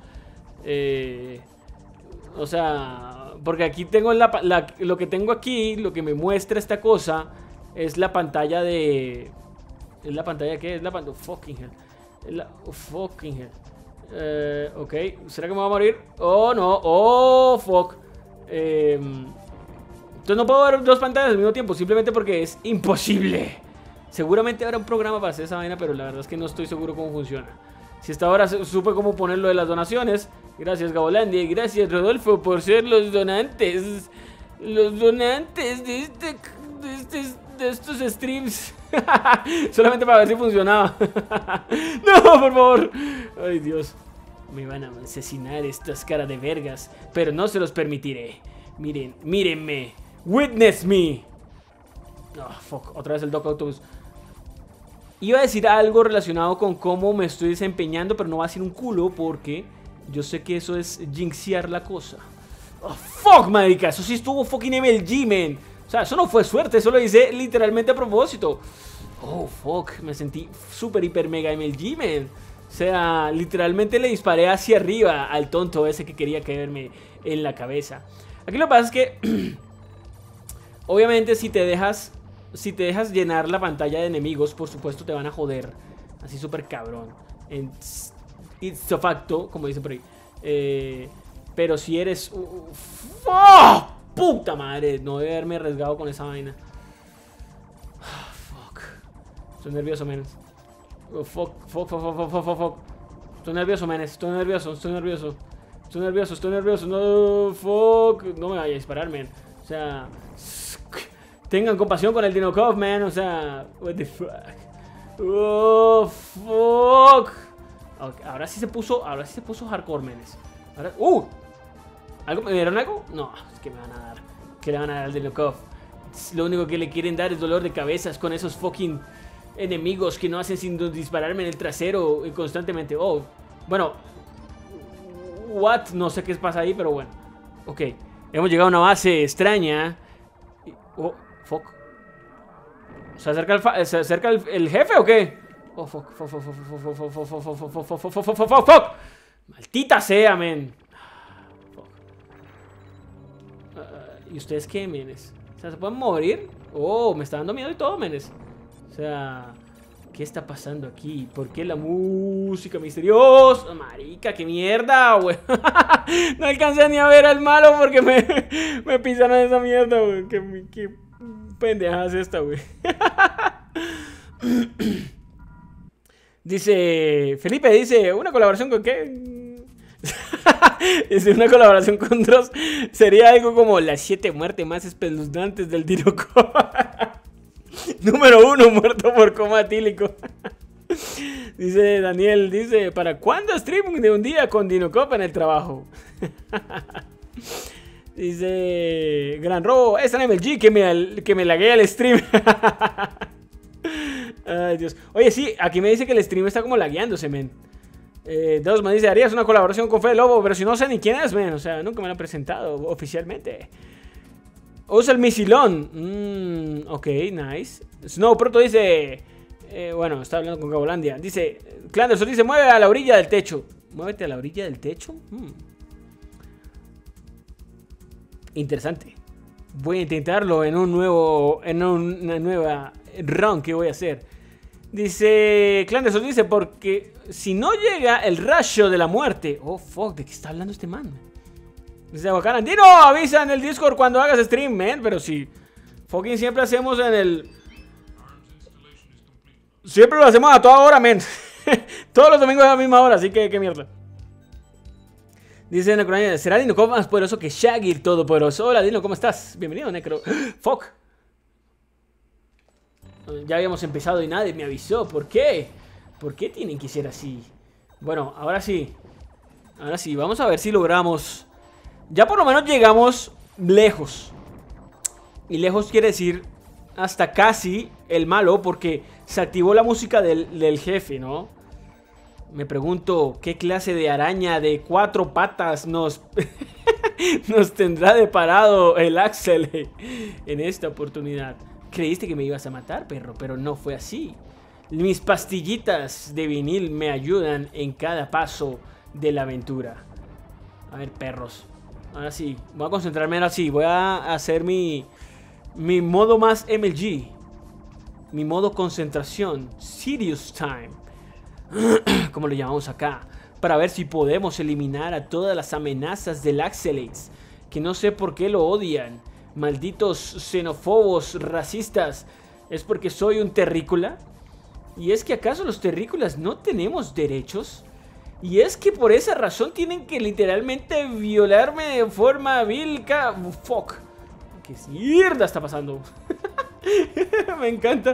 O sea, porque aquí tengo lo que tengo aquí, lo que me muestra esta cosa, es la pantalla de... ¿Es la pantalla qué? Es la pantalla... Fucking hell. Fucking hell. Ok. ¿Será que me va a morir? Oh, no. Oh, fuck. Entonces no puedo ver dos pantallas al mismo tiempo. Simplemente porque es imposible. Seguramente habrá un programa para hacer esa vaina, pero la verdad es que no estoy seguro cómo funciona. Si hasta ahora supe cómo ponerlo de las donaciones. Gracias, Gabolandia. Y gracias, Rodolfo, por ser los donantes. Los donantes de estos streams. Solamente para ver si funcionaba. No, por favor. Ay, Dios. Me van a asesinar estas caras de vergas, pero no se los permitiré. Mírenme. Witness me. Oh, fuck. Otra vez el Doc Octopus. Iba a decir algo relacionado con cómo me estoy desempeñando, pero no va a decir un culo porque yo sé que eso es jinxear la cosa. Oh, fuck, marica. Eso sí estuvo fucking MLG, man. O sea, eso no fue suerte, eso lo hice literalmente a propósito. Oh, fuck, me sentí super, hiper, mega MLG, man. O sea, literalmente le disparé hacia arriba al tonto ese que quería caerme en la cabeza. Aquí lo que pasa es que, obviamente, si te dejas llenar la pantalla de enemigos, por supuesto te van a joder. Así súper cabrón. It's a facto, como dicen por ahí. Pero si eres... ¡Oh! ¡Puta madre! No debe haberme arriesgado con esa vaina. Fuck. Estoy nervioso, men. Oh, fuck. Estoy nervioso, men. Estoy nervioso. No, fuck. No me vaya a disparar, men. O sea... Tengan compasión con el Dinokov, man. O sea... What the fuck. Oh, fuck. Okay, ahora sí se puso hardcore, menes. Ahora... ¿Me dieron algo? No, es que me van a dar. ¿Qué le van a dar al Dinokov? Lo único que le quieren dar es dolor de cabezas con esos fucking enemigos que no hacen sino dispararme en el trasero constantemente. Oh, bueno. What? No sé qué pasa ahí, pero bueno. Ok. Hemos llegado a una base extraña. Oh, fuck. ¿Se acerca el jefe o qué? Oh, fuck. Maldita sea, men. ¿Y ustedes qué, menes? O sea, ¿se pueden morir? Oh, me está dando miedo y todo, menes. O sea, ¿qué está pasando aquí? ¿Por qué la música misteriosa? Marica, qué mierda, güey. No alcancé ni a ver al malo porque me pisaron esa mierda, güey. Qué pendeja es esta, güey. Dice, Felipe dice, ¿una colaboración con qué? Dice, una colaboración con Dross sería algo como las 7 muertes más espeluznantes del Dinokov. Número 1, muerto por coma etílico. Dice Daniel, dice, ¿para cuándo streaming de un día con Dinokov en el trabajo? Dice, Gran Robo, es en MLG que me laguea el stream. Ay, Dios. Oye, sí, aquí me dice que el stream está como lagueándose, men. Dosman dice, harías una colaboración con Fede Lobo, pero si no sé ni quién es, men. O sea, nunca me lo han presentado oficialmente. Usa el misilón. Ok, nice. Snow Proto dice, bueno, está hablando con Gabolandia. Dice, Clanderson dice, mueve a la orilla del techo. Muévete a la orilla del techo. Interesante. Voy a intentarlo en una nueva run que voy a hacer. Dice, Clanderson dice, porque si no llega el rayo de la muerte. Oh, fuck, ¿de qué está hablando este man? Dice, Bacanandino, avisa en el Discord cuando hagas stream, man. Pero si fucking siempre hacemos en el... Siempre lo hacemos a toda hora, man. Todos los domingos a la misma hora, así que qué mierda. Dice Necro, ¿será Dinokov más poderoso que Shaggy el Todopoderoso? Hola, Dino, ¿cómo estás? Bienvenido, Necro. Fuck. Ya habíamos empezado y nadie me avisó. ¿Por qué? ¿Por qué tienen que ser así? Bueno, ahora sí. Ahora sí, vamos a ver si logramos. Ya por lo menos llegamos lejos. Y lejos quiere decir hasta casi el malo, porque se activó la música del jefe, ¿no? Me pregunto, ¿qué clase de araña de 4 patas nos tendrá deparado el Axel en esta oportunidad? Creíste que me ibas a matar, perro, pero no fue así. Mis pastillitas de vinil me ayudan en cada paso de la aventura. A ver, perros. Ahora sí, voy a concentrarme ahora sí. Voy a hacer mi modo más MLG. Mi modo concentración. Serious Time. Como lo llamamos acá. Para ver si podemos eliminar a todas las amenazas del Axelates. Que no sé por qué lo odian. Malditos xenófobos, racistas. ¿Es porque soy un terrícola? ¿Y es que acaso los terrícolas no tenemos derechos? ¿Y es que por esa razón tienen que literalmente violarme de forma vilca? Fuck. ¿Qué mierda está pasando? Me encanta.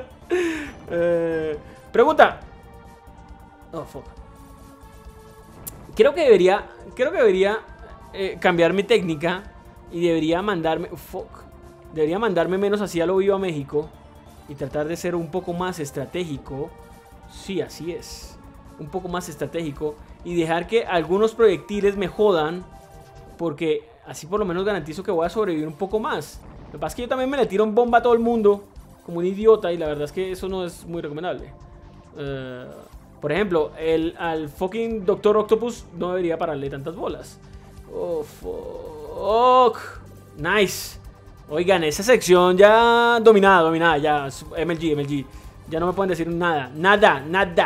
Pregunta. Oh, fuck. Creo que debería cambiar mi técnica. Y debería mandarme... Fuck. Debería mandarme menos así a lo vivo a México. Y tratar de ser un poco más estratégico. Sí, así es. Un poco más estratégico. Y dejar que algunos proyectiles me jodan. Porque así por lo menos garantizo que voy a sobrevivir un poco más. Lo que pasa es que yo también me le tiro en bomba a todo el mundo. Como un idiota. Y la verdad es que eso no es muy recomendable. Por ejemplo, al fucking Doctor Octopus no debería pararle tantas bolas. Oh, fuck. Nice. Oigan, esa sección ya dominada, ya. MLG. Ya no me pueden decir nada. Nada.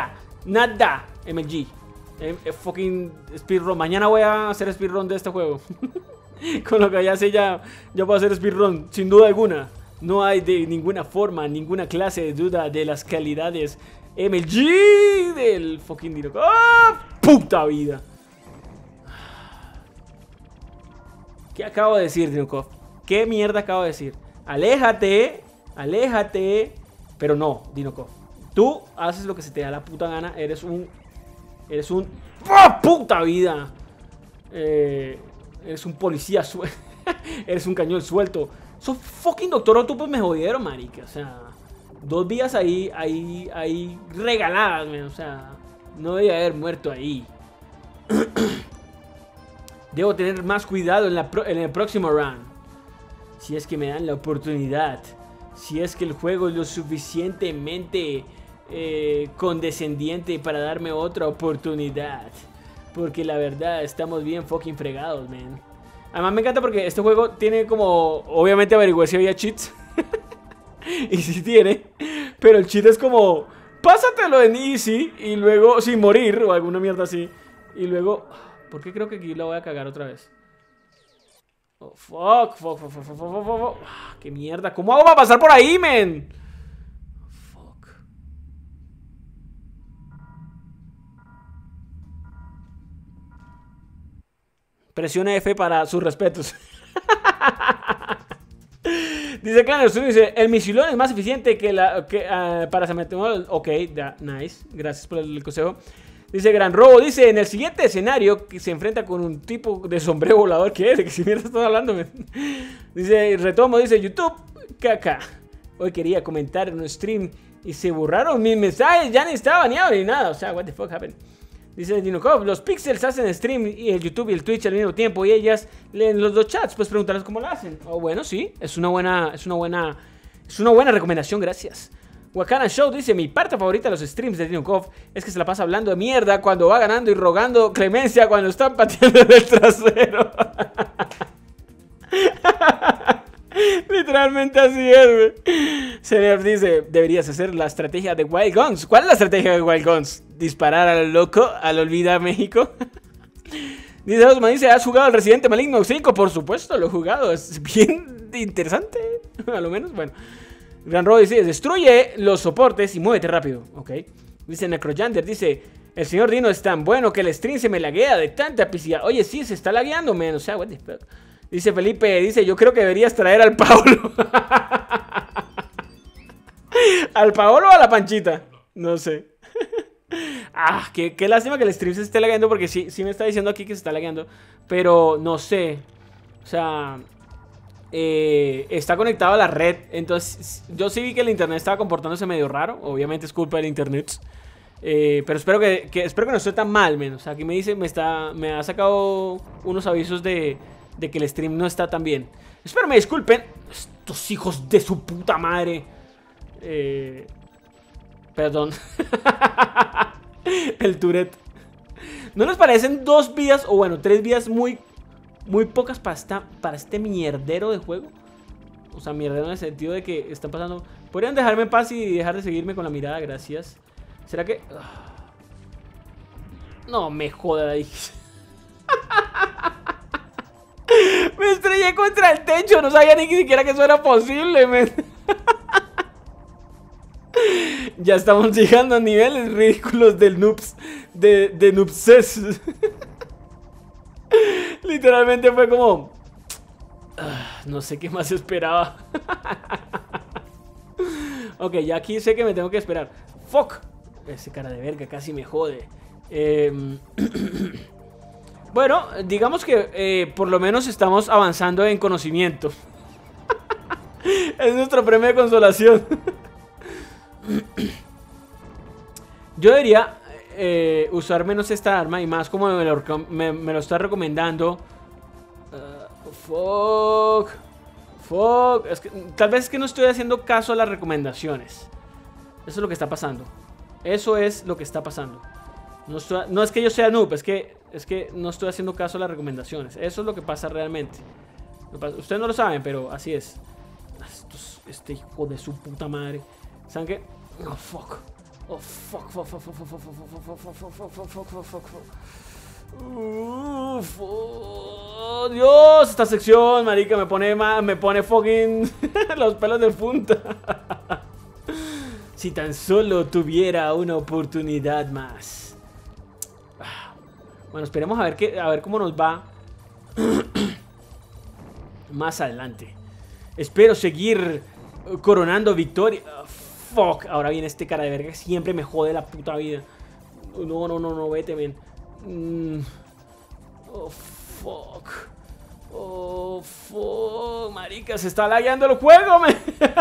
MLG. Fucking speedrun. Mañana voy a hacer speedrun de este juego. Con lo que ya sé, ya puedo hacer speedrun. Sin duda alguna. No hay de ninguna forma, ninguna clase de duda de las calidades MLG del fucking Dinokov. ¡Oh, puta vida! ¿Qué acabo de decir, Dinokov? ¿Qué mierda acabo de decir? Aléjate. Pero no, Dinokov. Tú haces lo que se te da la puta gana. Eres un... ¡Oh, puta vida! Eres un policía suelto. Eres un cañón suelto. Esos fucking Doctor Octopus me jodieron, marica. O sea, 2 vidas ahí regaladas, man. O sea, no debía haber muerto ahí. Debo tener más cuidado en el próximo round. Si es que me dan la oportunidad. Si es que el juego es lo suficientemente condescendiente para darme otra oportunidad. Porque la verdad, estamos bien fucking fregados, man. Además me encanta porque este juego tiene como... Obviamente averigüé si había cheats. Y sí tiene. Pero el cheat es como... Pásatelo en easy y luego sin morir o alguna mierda así. Y luego... ¿Por qué creo que aquí la voy a cagar otra vez? Oh, fuck. ¡Qué mierda! ¿Cómo hago para pasar por ahí, men? Fuck. Presiona F para sus respetos. Dice Clan, dice, el misilón es más eficiente que para Sametemol. Ok, nice. Gracias por el consejo. Dice Gran Robo, dice, en el siguiente escenario que se enfrenta con un tipo de sombrero volador. ¿Qué es? ¿De qué si mierda estás hablando, man? Dice, retomo, dice, YouTube, caca. Hoy quería comentar en un stream y se borraron mis mensajes, ya ni estaba baneado ni nada. O sea, what the fuck happened. Dice Dinokov, los pixels hacen stream y el YouTube y el Twitch al mismo tiempo y ellas leen los 2 chats, pues preguntarles cómo lo hacen. Oh, bueno, sí, es una buena recomendación, gracias. Wakana Show dice, mi parte favorita de los streams de Dinokov es que se la pasa hablando de mierda cuando va ganando y rogando clemencia cuando están pateando en el trasero. Literalmente así es, güey. Señor dice, deberías hacer la estrategia de Wild Guns. ¿Cuál es la estrategia de Wild Guns? ¿Disparar a lo loco? ¿A lo olvida México? Dice Osman, dice, ¿has jugado el Resident Maligno 5? Por supuesto, lo he jugado. Es bien interesante, a lo menos, bueno. Gran Robo dice, destruye los soportes y muévete rápido. Ok. Dice Necroyander, dice, el señor Dino es tan bueno que el stream se me laguea de tanta epicidad. Oye, sí, se está lagueando, man. O sea, what the fuck. Dice Felipe, dice, yo creo que deberías traer al Paolo. ¿Al Paolo o a la Panchita? No sé. Ah, qué lástima que el stream se esté lagueando porque sí me está diciendo aquí que se está lagueando. Pero no sé. O sea... está conectado a la red. Entonces yo sí vi que el internet estaba comportándose medio raro. Obviamente es culpa del internet. Pero espero que no esté tan mal, menos. O sea, aquí me dice, me ha sacado unos avisos de que el stream no está tan bien. Espero me disculpen. Estos hijos de su puta madre. Perdón. El Tourette. ¿No les parecen 2 vías o bueno, 3 vías muy pocas para este mierdero de juego? O sea, mierdero en el sentido de que están pasando... ¿Podrían dejarme en paz y dejar de seguirme con la mirada? Gracias. ¿Será que...? No me joda ahí. Me estrellé contra el techo. No sabía ni siquiera que eso era posible, man. Ya estamos llegando a niveles ridículos del noobs. De noobses. Literalmente fue como... no sé qué más esperaba. Ok, ya aquí sé que me tengo que esperar. Fuck. Ese cara de verga casi me jode. Bueno, digamos que por lo menos estamos avanzando en conocimiento. Es nuestro premio de consolación. Yo debería usar menos esta arma y más como me lo está recomendando. Fuck. Es que, tal vez es que no estoy haciendo caso a las recomendaciones. Eso es lo que está pasando. Eso es lo que está pasando. No es que yo sea noob, es que no estoy haciendo caso a las recomendaciones. Eso es lo que pasa realmente. Ustedes no lo saben, pero así es. Este hijo de su puta madre. ¿Saben qué? Oh, fuck. Oh, fuck. Dios, esta sección, marica, me pone fucking los pelos de punta. Si tan solo tuviera una oportunidad más. Bueno, esperemos a ver cómo nos va más adelante. Espero seguir coronando victoria. Fuck, ahora viene este cara de verga que siempre me jode la puta vida. No, vete, men. Oh, fuck. marica, se está lagueando el juego, man.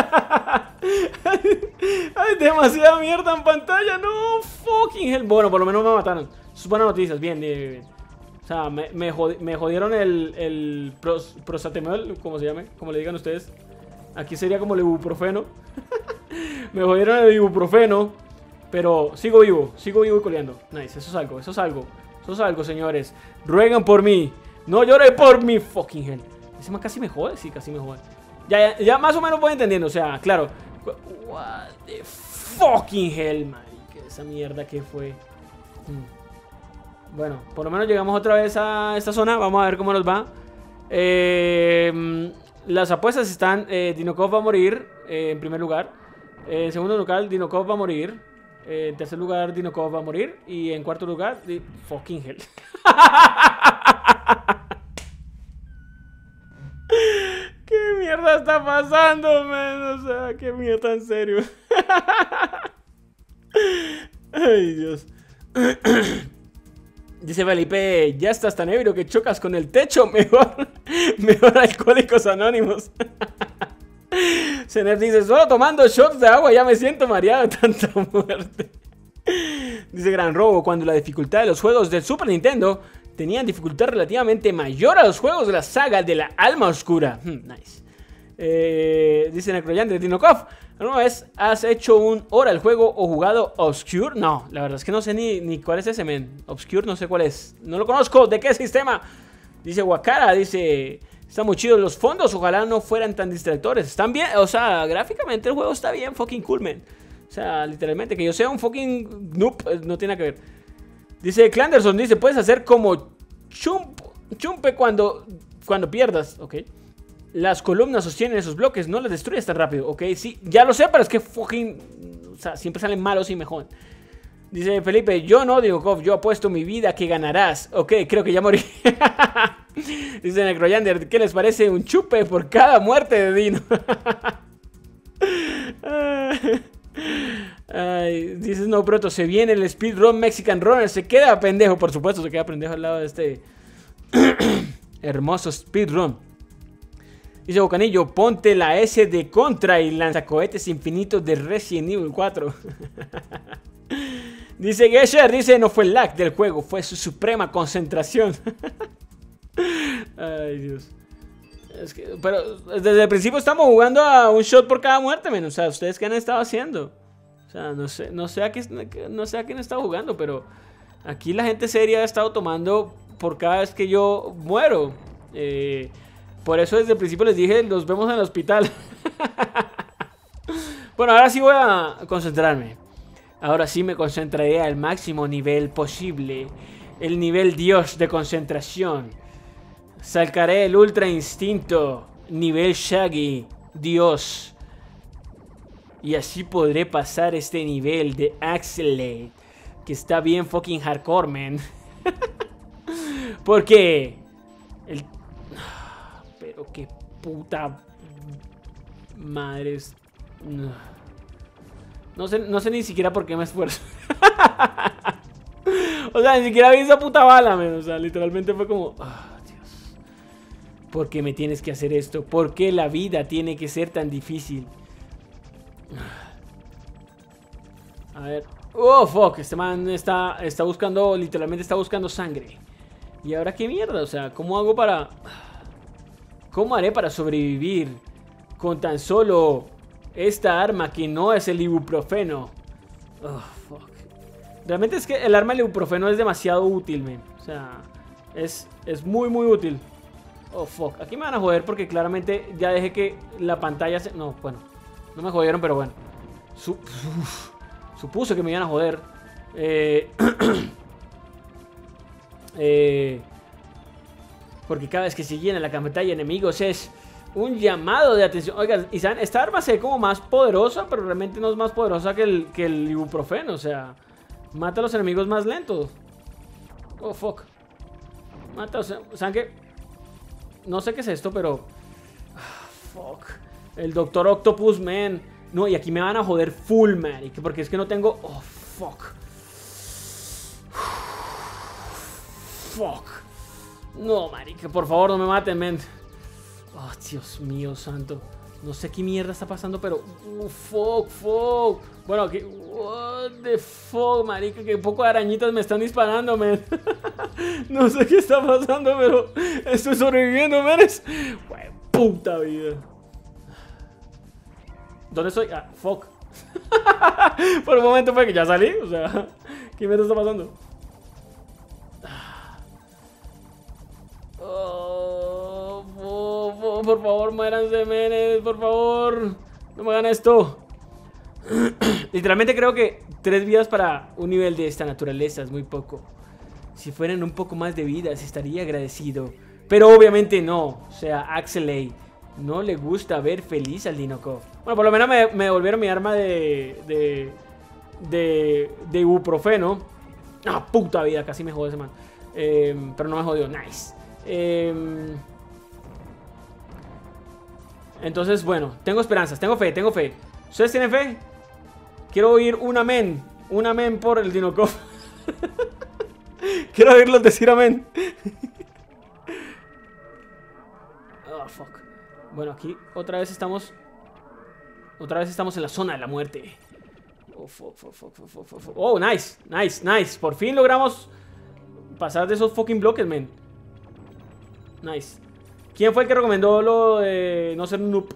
Hay demasiada mierda en pantalla. No, fucking hell. Bueno, por lo menos me mataron. Sus buenas noticias, bien, bien, bien. O sea, me jodieron el prostatemol, como se llame, como le digan ustedes. Aquí sería como el ibuprofeno. Me jodieron el ibuprofeno. Pero sigo vivo y coleando. Nice, eso es algo, eso es algo. Eso es algo, señores. Ruegan por mí. No lloren por mí, fucking hell. Ese man casi me jode, sí, casi me jode. Ya más o menos voy entendiendo, o sea, claro. What the fucking hell, marica. Esa mierda que fue. Bueno, por lo menos llegamos otra vez a esta zona. Vamos a ver cómo nos va. Las apuestas están. Dinokov va a morir en primer lugar. En segundo lugar, Dinokov va a morir. En tercer lugar, Dinokov va a morir. Y en cuarto lugar, fucking hell. ¿Qué mierda está pasando, man? O sea, qué mierda, en serio. Ay, Dios. Dice Felipe, ya estás tan ebrio que chocas con el techo. Mejor Alcohólicos Anónimos. Zener dice, solo tomando shots de agua ya me siento mareado de tanta muerte. Dice Gran Robo, cuando la dificultad de los juegos del Super Nintendo tenían dificultad relativamente mayor a los juegos de la saga de la Alma Oscura. Nice. Dice Necroyander, Dinokov, ¿alguna vez has hecho un hora el juego o jugado Obscure? No, la verdad es que no sé ni cuál es ese, men. Obscure no sé cuál es. No lo conozco. ¿De qué sistema? Dice Wakara, dice... Están muy chidos los fondos, ojalá no fueran tan distractores. Están bien, o sea, gráficamente el juego está bien fucking cool, man. O sea, literalmente, que yo sea un fucking noob no tiene nada que ver. Dice Clanderson, dice, puedes hacer como chumpe cuando pierdas, ok. Las columnas sostienen esos bloques, no las destruyes tan rápido, ok. Sí, ya lo sé, pero es que fucking... O sea, siempre salen malos y me joden. Dice Felipe, yo no, Dinokov, yo apuesto mi vida que ganarás. Ok, creo que ya morí. Dice Necroyander, ¿qué les parece un chupe por cada muerte de Dino? Ay, dice No Proto, se viene el speedrun Mexican Runner. Se queda pendejo, por supuesto, se queda pendejo al lado de este hermoso speedrun. Dice Bocanillo, ponte la S de Contra y lanza cohetes infinitos de Resident Evil 4. Dice Gesher, dice, no fue el lag del juego, fue su suprema concentración. Ay, Dios. Es que, pero desde el principio estamos jugando a un shot por cada muerte, men. O sea, ¿ustedes qué han estado haciendo? O sea, no sé a quién está jugando, pero aquí la gente seria ha estado tomando por cada vez que yo muero. Por eso desde el principio les dije, los vemos en el hospital. Bueno, ahora sí voy a concentrarme. Ahora sí me concentraré al máximo nivel posible. El nivel Dios de concentración. Sacaré el Ultra Instinto. Nivel Shaggy. Dios. Y así podré pasar este nivel de Axelate. Que está bien fucking hardcore, man. Porque... Pero qué puta... Madres... No sé ni siquiera por qué me esfuerzo. O sea, ni siquiera vi esa puta bala, man. O sea, literalmente fue como... Dios. ¿Por qué me tienes que hacer esto? ¿Por qué la vida tiene que ser tan difícil? A ver... Oh, fuck. Este man está buscando... Literalmente está buscando sangre. ¿Y ahora qué mierda? O sea, ¿cómo hago para... ¿Cómo haré para sobrevivir con tan solo... esta arma que no es el ibuprofeno? Oh, fuck. Realmente es que el arma del ibuprofeno es demasiado útil, man. O sea, es muy útil. Oh, fuck. Aquí me van a joder porque claramente ya dejé que la pantalla se... No, bueno. No me jodieron, pero bueno. Supuse que me iban a joder. Porque cada vez que se llena la pantalla de enemigos es... un llamado de atención. Oigan, y saben, esta arma se ve como más poderosa, pero realmente no es más poderosa que el ibuprofeno. O sea, mata a los enemigos más lentos. Oh, fuck. Mata, o sea, ¿saben qué? No sé qué es esto, pero... fuck. El Doctor Octopus, man. No, y aquí me van a joder full, man. Porque es que no tengo... Oh, fuck. Fuck. No, marica, por favor, no me maten, man. Oh, Dios mío santo. No sé qué mierda está pasando, pero... fuck. Bueno, que... What the fuck, marica. Que poco de arañitas me están disparando, man. No sé qué está pasando, pero... Estoy sobreviviendo, man. Puta vida. ¿Dónde estoy? Ah, fuck. Por un momento fue que ya salí. O sea, ¿qué mierda está pasando? Por favor, muéranse, menes, por favor. No me hagan esto. Literalmente creo que 3 vidas para un nivel de esta naturaleza es muy poco. Si fueran un poco más de vidas estaría agradecido. Pero obviamente no. O sea, Axelay no le gusta ver feliz al Dinokov. Bueno, por lo menos me devolvieron mi arma de ibuprofeno. Ah, puta vida, casi me jode ese man. Pero no me jodió, nice. Entonces, bueno, tengo esperanzas, tengo fe. ¿Ustedes tienen fe? Quiero oír un amén por el Dinokov. Quiero oírlos decir amén. Oh, fuck. Bueno, aquí otra vez estamos en la zona de la muerte. Oh, fuck. Oh, nice. Por fin logramos pasar de esos fucking bloques, men. Nice. ¿Quién fue el que recomendó lo de no ser un noob?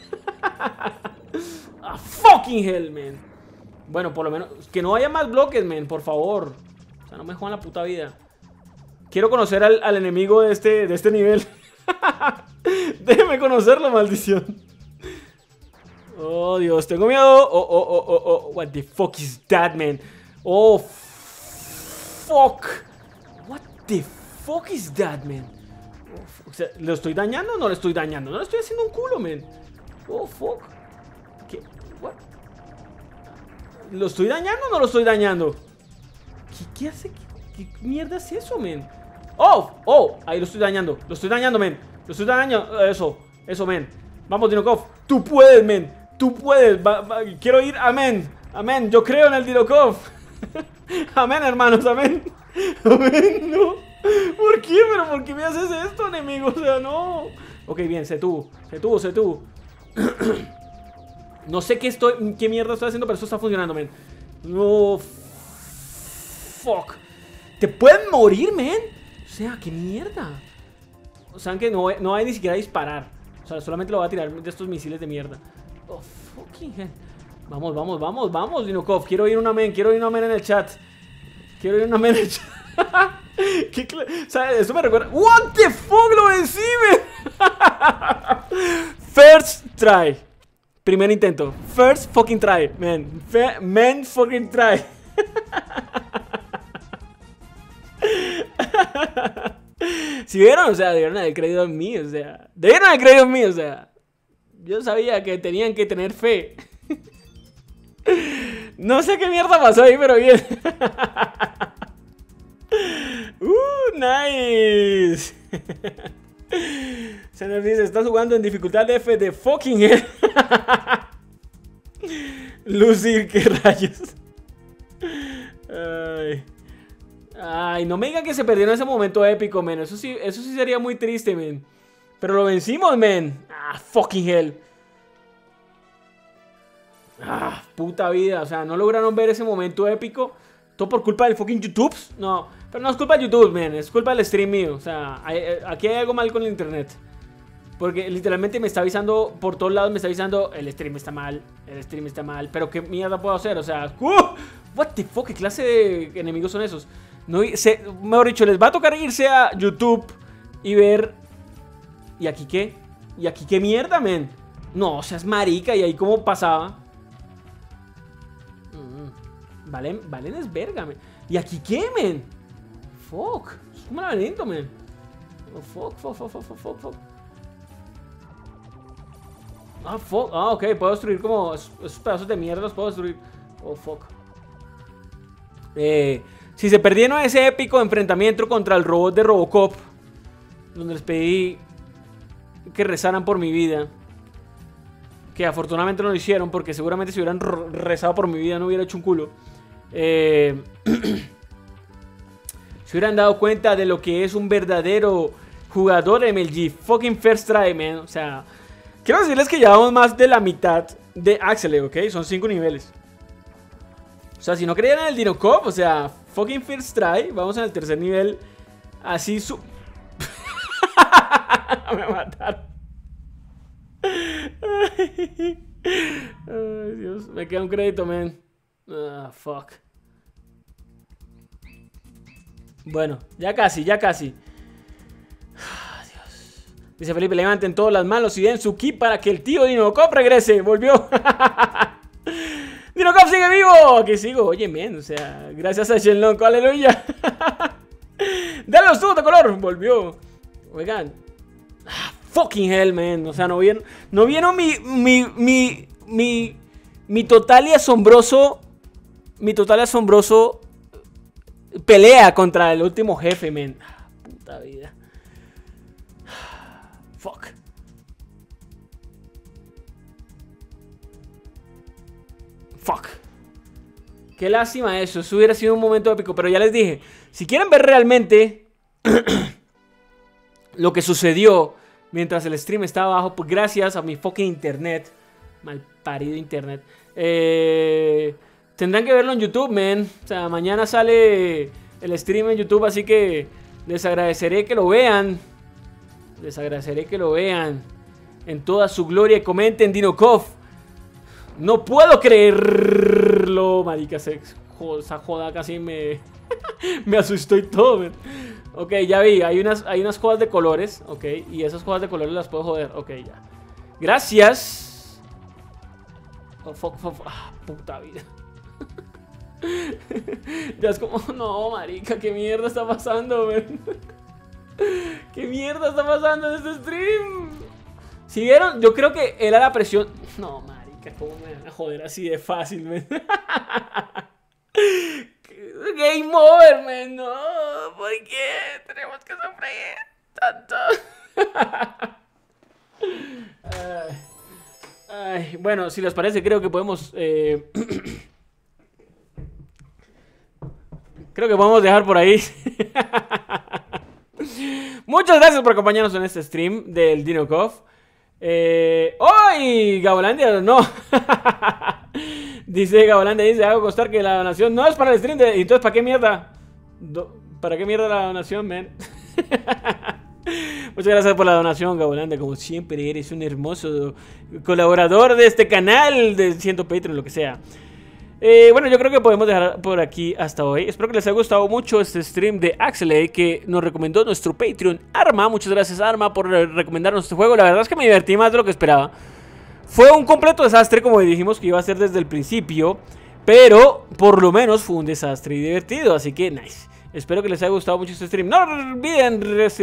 Ah, fucking hell, man. Bueno, por lo menos que no haya más bloques, man, por favor. O sea, no me jodan la puta vida. Quiero conocer al enemigo de este nivel. Déjeme conocerlo, maldición. Oh, Dios, tengo miedo. Oh. What the fuck is that, man? Oh, fuck. What the fuck is that, man? O sea, ¿lo estoy dañando o no lo estoy dañando? No le estoy haciendo un culo, man. Oh, fuck. ¿Qué? What? ¿Lo estoy dañando o no lo estoy dañando? ¿Qué hace? ¿Qué mierda es eso, man? Oh, ahí lo estoy dañando, man. Lo estoy dañando. Eso, man. Vamos, Dinokov. Tú puedes, man. Tú puedes. Quiero ir. Amén. Yo creo en el Dinokov. Amén, hermanos. Amén. No. ¿Por qué? ¿Pero por qué me haces esto, enemigo? O sea, no. Ok, bien, sé tú. No sé qué mierda estoy haciendo, pero esto está funcionando, man. No. Fuck. ¿Te pueden morir, man? O sea, ¿qué mierda? O sea, que no hay ni siquiera disparar. O sea, solamente lo voy a tirar de estos misiles de mierda. Oh, fucking hell. Vamos, Dinokov. Quiero ir un amén en el chat. O sea, eso me recuerda. What the fuck, lo vencí, man. First try. Primer intento. First fucking try, man. Man fucking try. Si vieron, o sea, debieron haber creído en mí, o sea. Yo sabía que tenían que tener fe. No sé qué mierda pasó ahí, pero bien. Nice. Se nos dice, estás jugando en dificultad F de fucking hell. Lucy, qué rayos. Ay, no me digan que se perdió en ese momento épico, men. Eso sí sería muy triste, men. Pero lo vencimos, men. Ah, fucking hell. Ah, puta vida. O sea, no lograron ver ese momento épico. ¿Todo por culpa del fucking YouTube? No, pero no es culpa de YouTube, men. Es culpa del stream mío. O sea, aquí hay algo mal con el internet. Porque literalmente me está avisando, por todos lados me está avisando, el stream está mal, pero ¿qué mierda puedo hacer? O sea, what the fuck, ¿qué clase de enemigos son esos? No, mejor dicho, les va a tocar irse a YouTube y ver. ¿Y aquí qué? ¿Y aquí qué mierda, men? No, seas marica, ¿y ahí cómo pasaba? Valen es verga, men. ¿Y aquí qué, men? Fuck, es un laberinto, men. Oh, fuck. Ah, fuck. Ah, ok, puedo destruir como esos pedazos de mierda, los puedo destruir. Oh, fuck. Si se perdieron ese épico enfrentamiento contra el robot de Robocop, donde les pedí que rezaran por mi vida, que afortunadamente no lo hicieron, porque seguramente si hubieran rezado por mi vida no hubiera hecho un culo. Se hubieran dado cuenta de lo que es un verdadero jugador MLG. Fucking first try, man. O sea, quiero decirles que llevamos más de la mitad de Axel, ¿ok? Son 5 niveles. O sea, si no creían en el Dinocop, o sea, fucking first try. Vamos en el tercer nivel. Así Me mataron. Ay, Dios. Me queda un crédito, man. Ah, fuck. Bueno, ya casi, ya casi. Ah, Dios. Dice Felipe, levanten todas las manos y den su ki para que el tío Dinocop regrese. Volvió. Dinocop sigue vivo. Aquí sigo. Oye, men, o sea, gracias a Shenlong. Aleluya. Dale los tubos de color. Volvió. Oigan. Ah, fucking hell, man. O sea, no vieron mi total y asombroso. Mi total y asombroso pelea contra el último jefe, man. Puta vida. Fuck. Fuck. Qué lástima eso. Eso hubiera sido un momento épico. Pero ya les dije, si quieren ver realmente lo que sucedió mientras el stream estaba abajo, pues gracias a mi fucking internet. Mal parido internet. Tendrán que verlo en YouTube, man. O sea, mañana sale el stream en YouTube, así que les agradeceré que lo vean. Les agradeceré que lo vean en toda su gloria y comenten Dinocop. No puedo creerlo, marica. Esa joda casi me asustó y todo, man. Ok, ya vi, hay unas jodas de colores. Ok, y esas jodas de colores las puedo joder. Ok, ya. Gracias. Oh, fuck. Ah, puta vida. Ya es como, no, marica, ¿qué mierda está pasando, man? ¿Qué mierda está pasando en este stream? Si vieron, yo creo que era la presión. No, marica, ¿cómo me van a joder así de fácil, man? Game over, man. No, ¿por qué tenemos que sufrir tanto? Ay, bueno, si les parece, creo que podemos creo que podemos dejar por ahí. Muchas gracias por acompañarnos en este stream del Dinocop. ¡Ay! Gabolandia, no. Dice Gabolandia, hago constar que la donación no es para el stream. Entonces, ¿para qué mierda? ¿Para qué mierda la donación, man? Muchas gracias por la donación, Gabolandia. Como siempre, eres un hermoso colaborador de este canal, de siendo Patreon, lo que sea. Bueno, yo creo que podemos dejar por aquí hasta hoy. Espero que les haya gustado mucho este stream de Axel, que nos recomendó nuestro Patreon Arma. Muchas gracias, Arma, por recomendarnos este juego. La verdad es que me divertí más de lo que esperaba. Fue un completo desastre, como dijimos que iba a ser desde el principio, pero por lo menos fue un desastre y divertido. Así que nice. Espero que les haya gustado mucho este stream. No olviden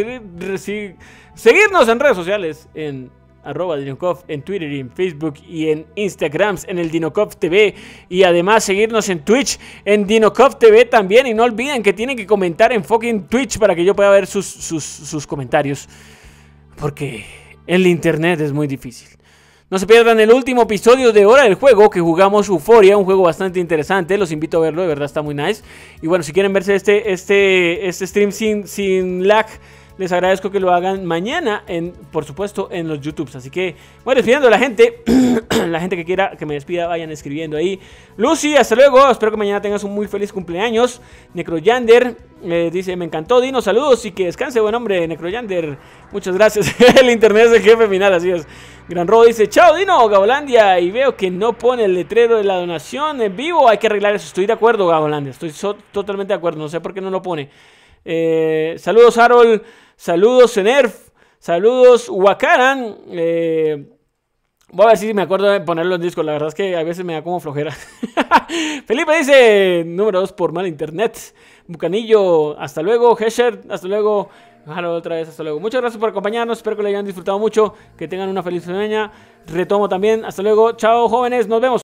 seguirnos en redes sociales, en @Dinocop, en Twitter y en Facebook y en Instagram, en el Dinocop TV, y además seguirnos en Twitch, en Dinocop TV también. Y no olviden que tienen que comentar en fucking Twitch para que yo pueda ver sus comentarios, porque el internet es muy difícil. No se pierdan el último episodio de Hora del Juego, que jugamos Euphoria, un juego bastante interesante. Los invito a verlo, de verdad está muy nice. Y bueno, si quieren verse este stream sin lag, les agradezco que lo hagan mañana, por supuesto, en los YouTubes. Así que, bueno, despidiendo a la gente. La gente que quiera que me despida, vayan escribiendo ahí. Lucy, hasta luego. Espero que mañana tengas un muy feliz cumpleaños. Necroyander dice, me encantó, Dino, saludos y que descanse, buen hombre, Necroyander. Muchas gracias. El internet es el jefe final, así es. Gran Ro dice, chao, Dino, Gabolandia. Y veo que no pone el letrero de la donación en vivo. Hay que arreglar eso. Estoy de acuerdo, Gabolandia. Estoy totalmente de acuerdo. No sé por qué no lo pone. Saludos, Harold. Saludos, Zenerf. Saludos, Wakaran. Voy a ver si me acuerdo de ponerlo en disco. La verdad es que a veces me da como flojera. Felipe dice, número 2 por mal internet. Bucanillo, hasta luego. Hesher, hasta luego. Harold, otra vez, hasta luego. Muchas gracias por acompañarnos. Espero que lo hayan disfrutado mucho. Que tengan una feliz semana. Retomo también. Hasta luego. Chao, jóvenes. Nos vemos.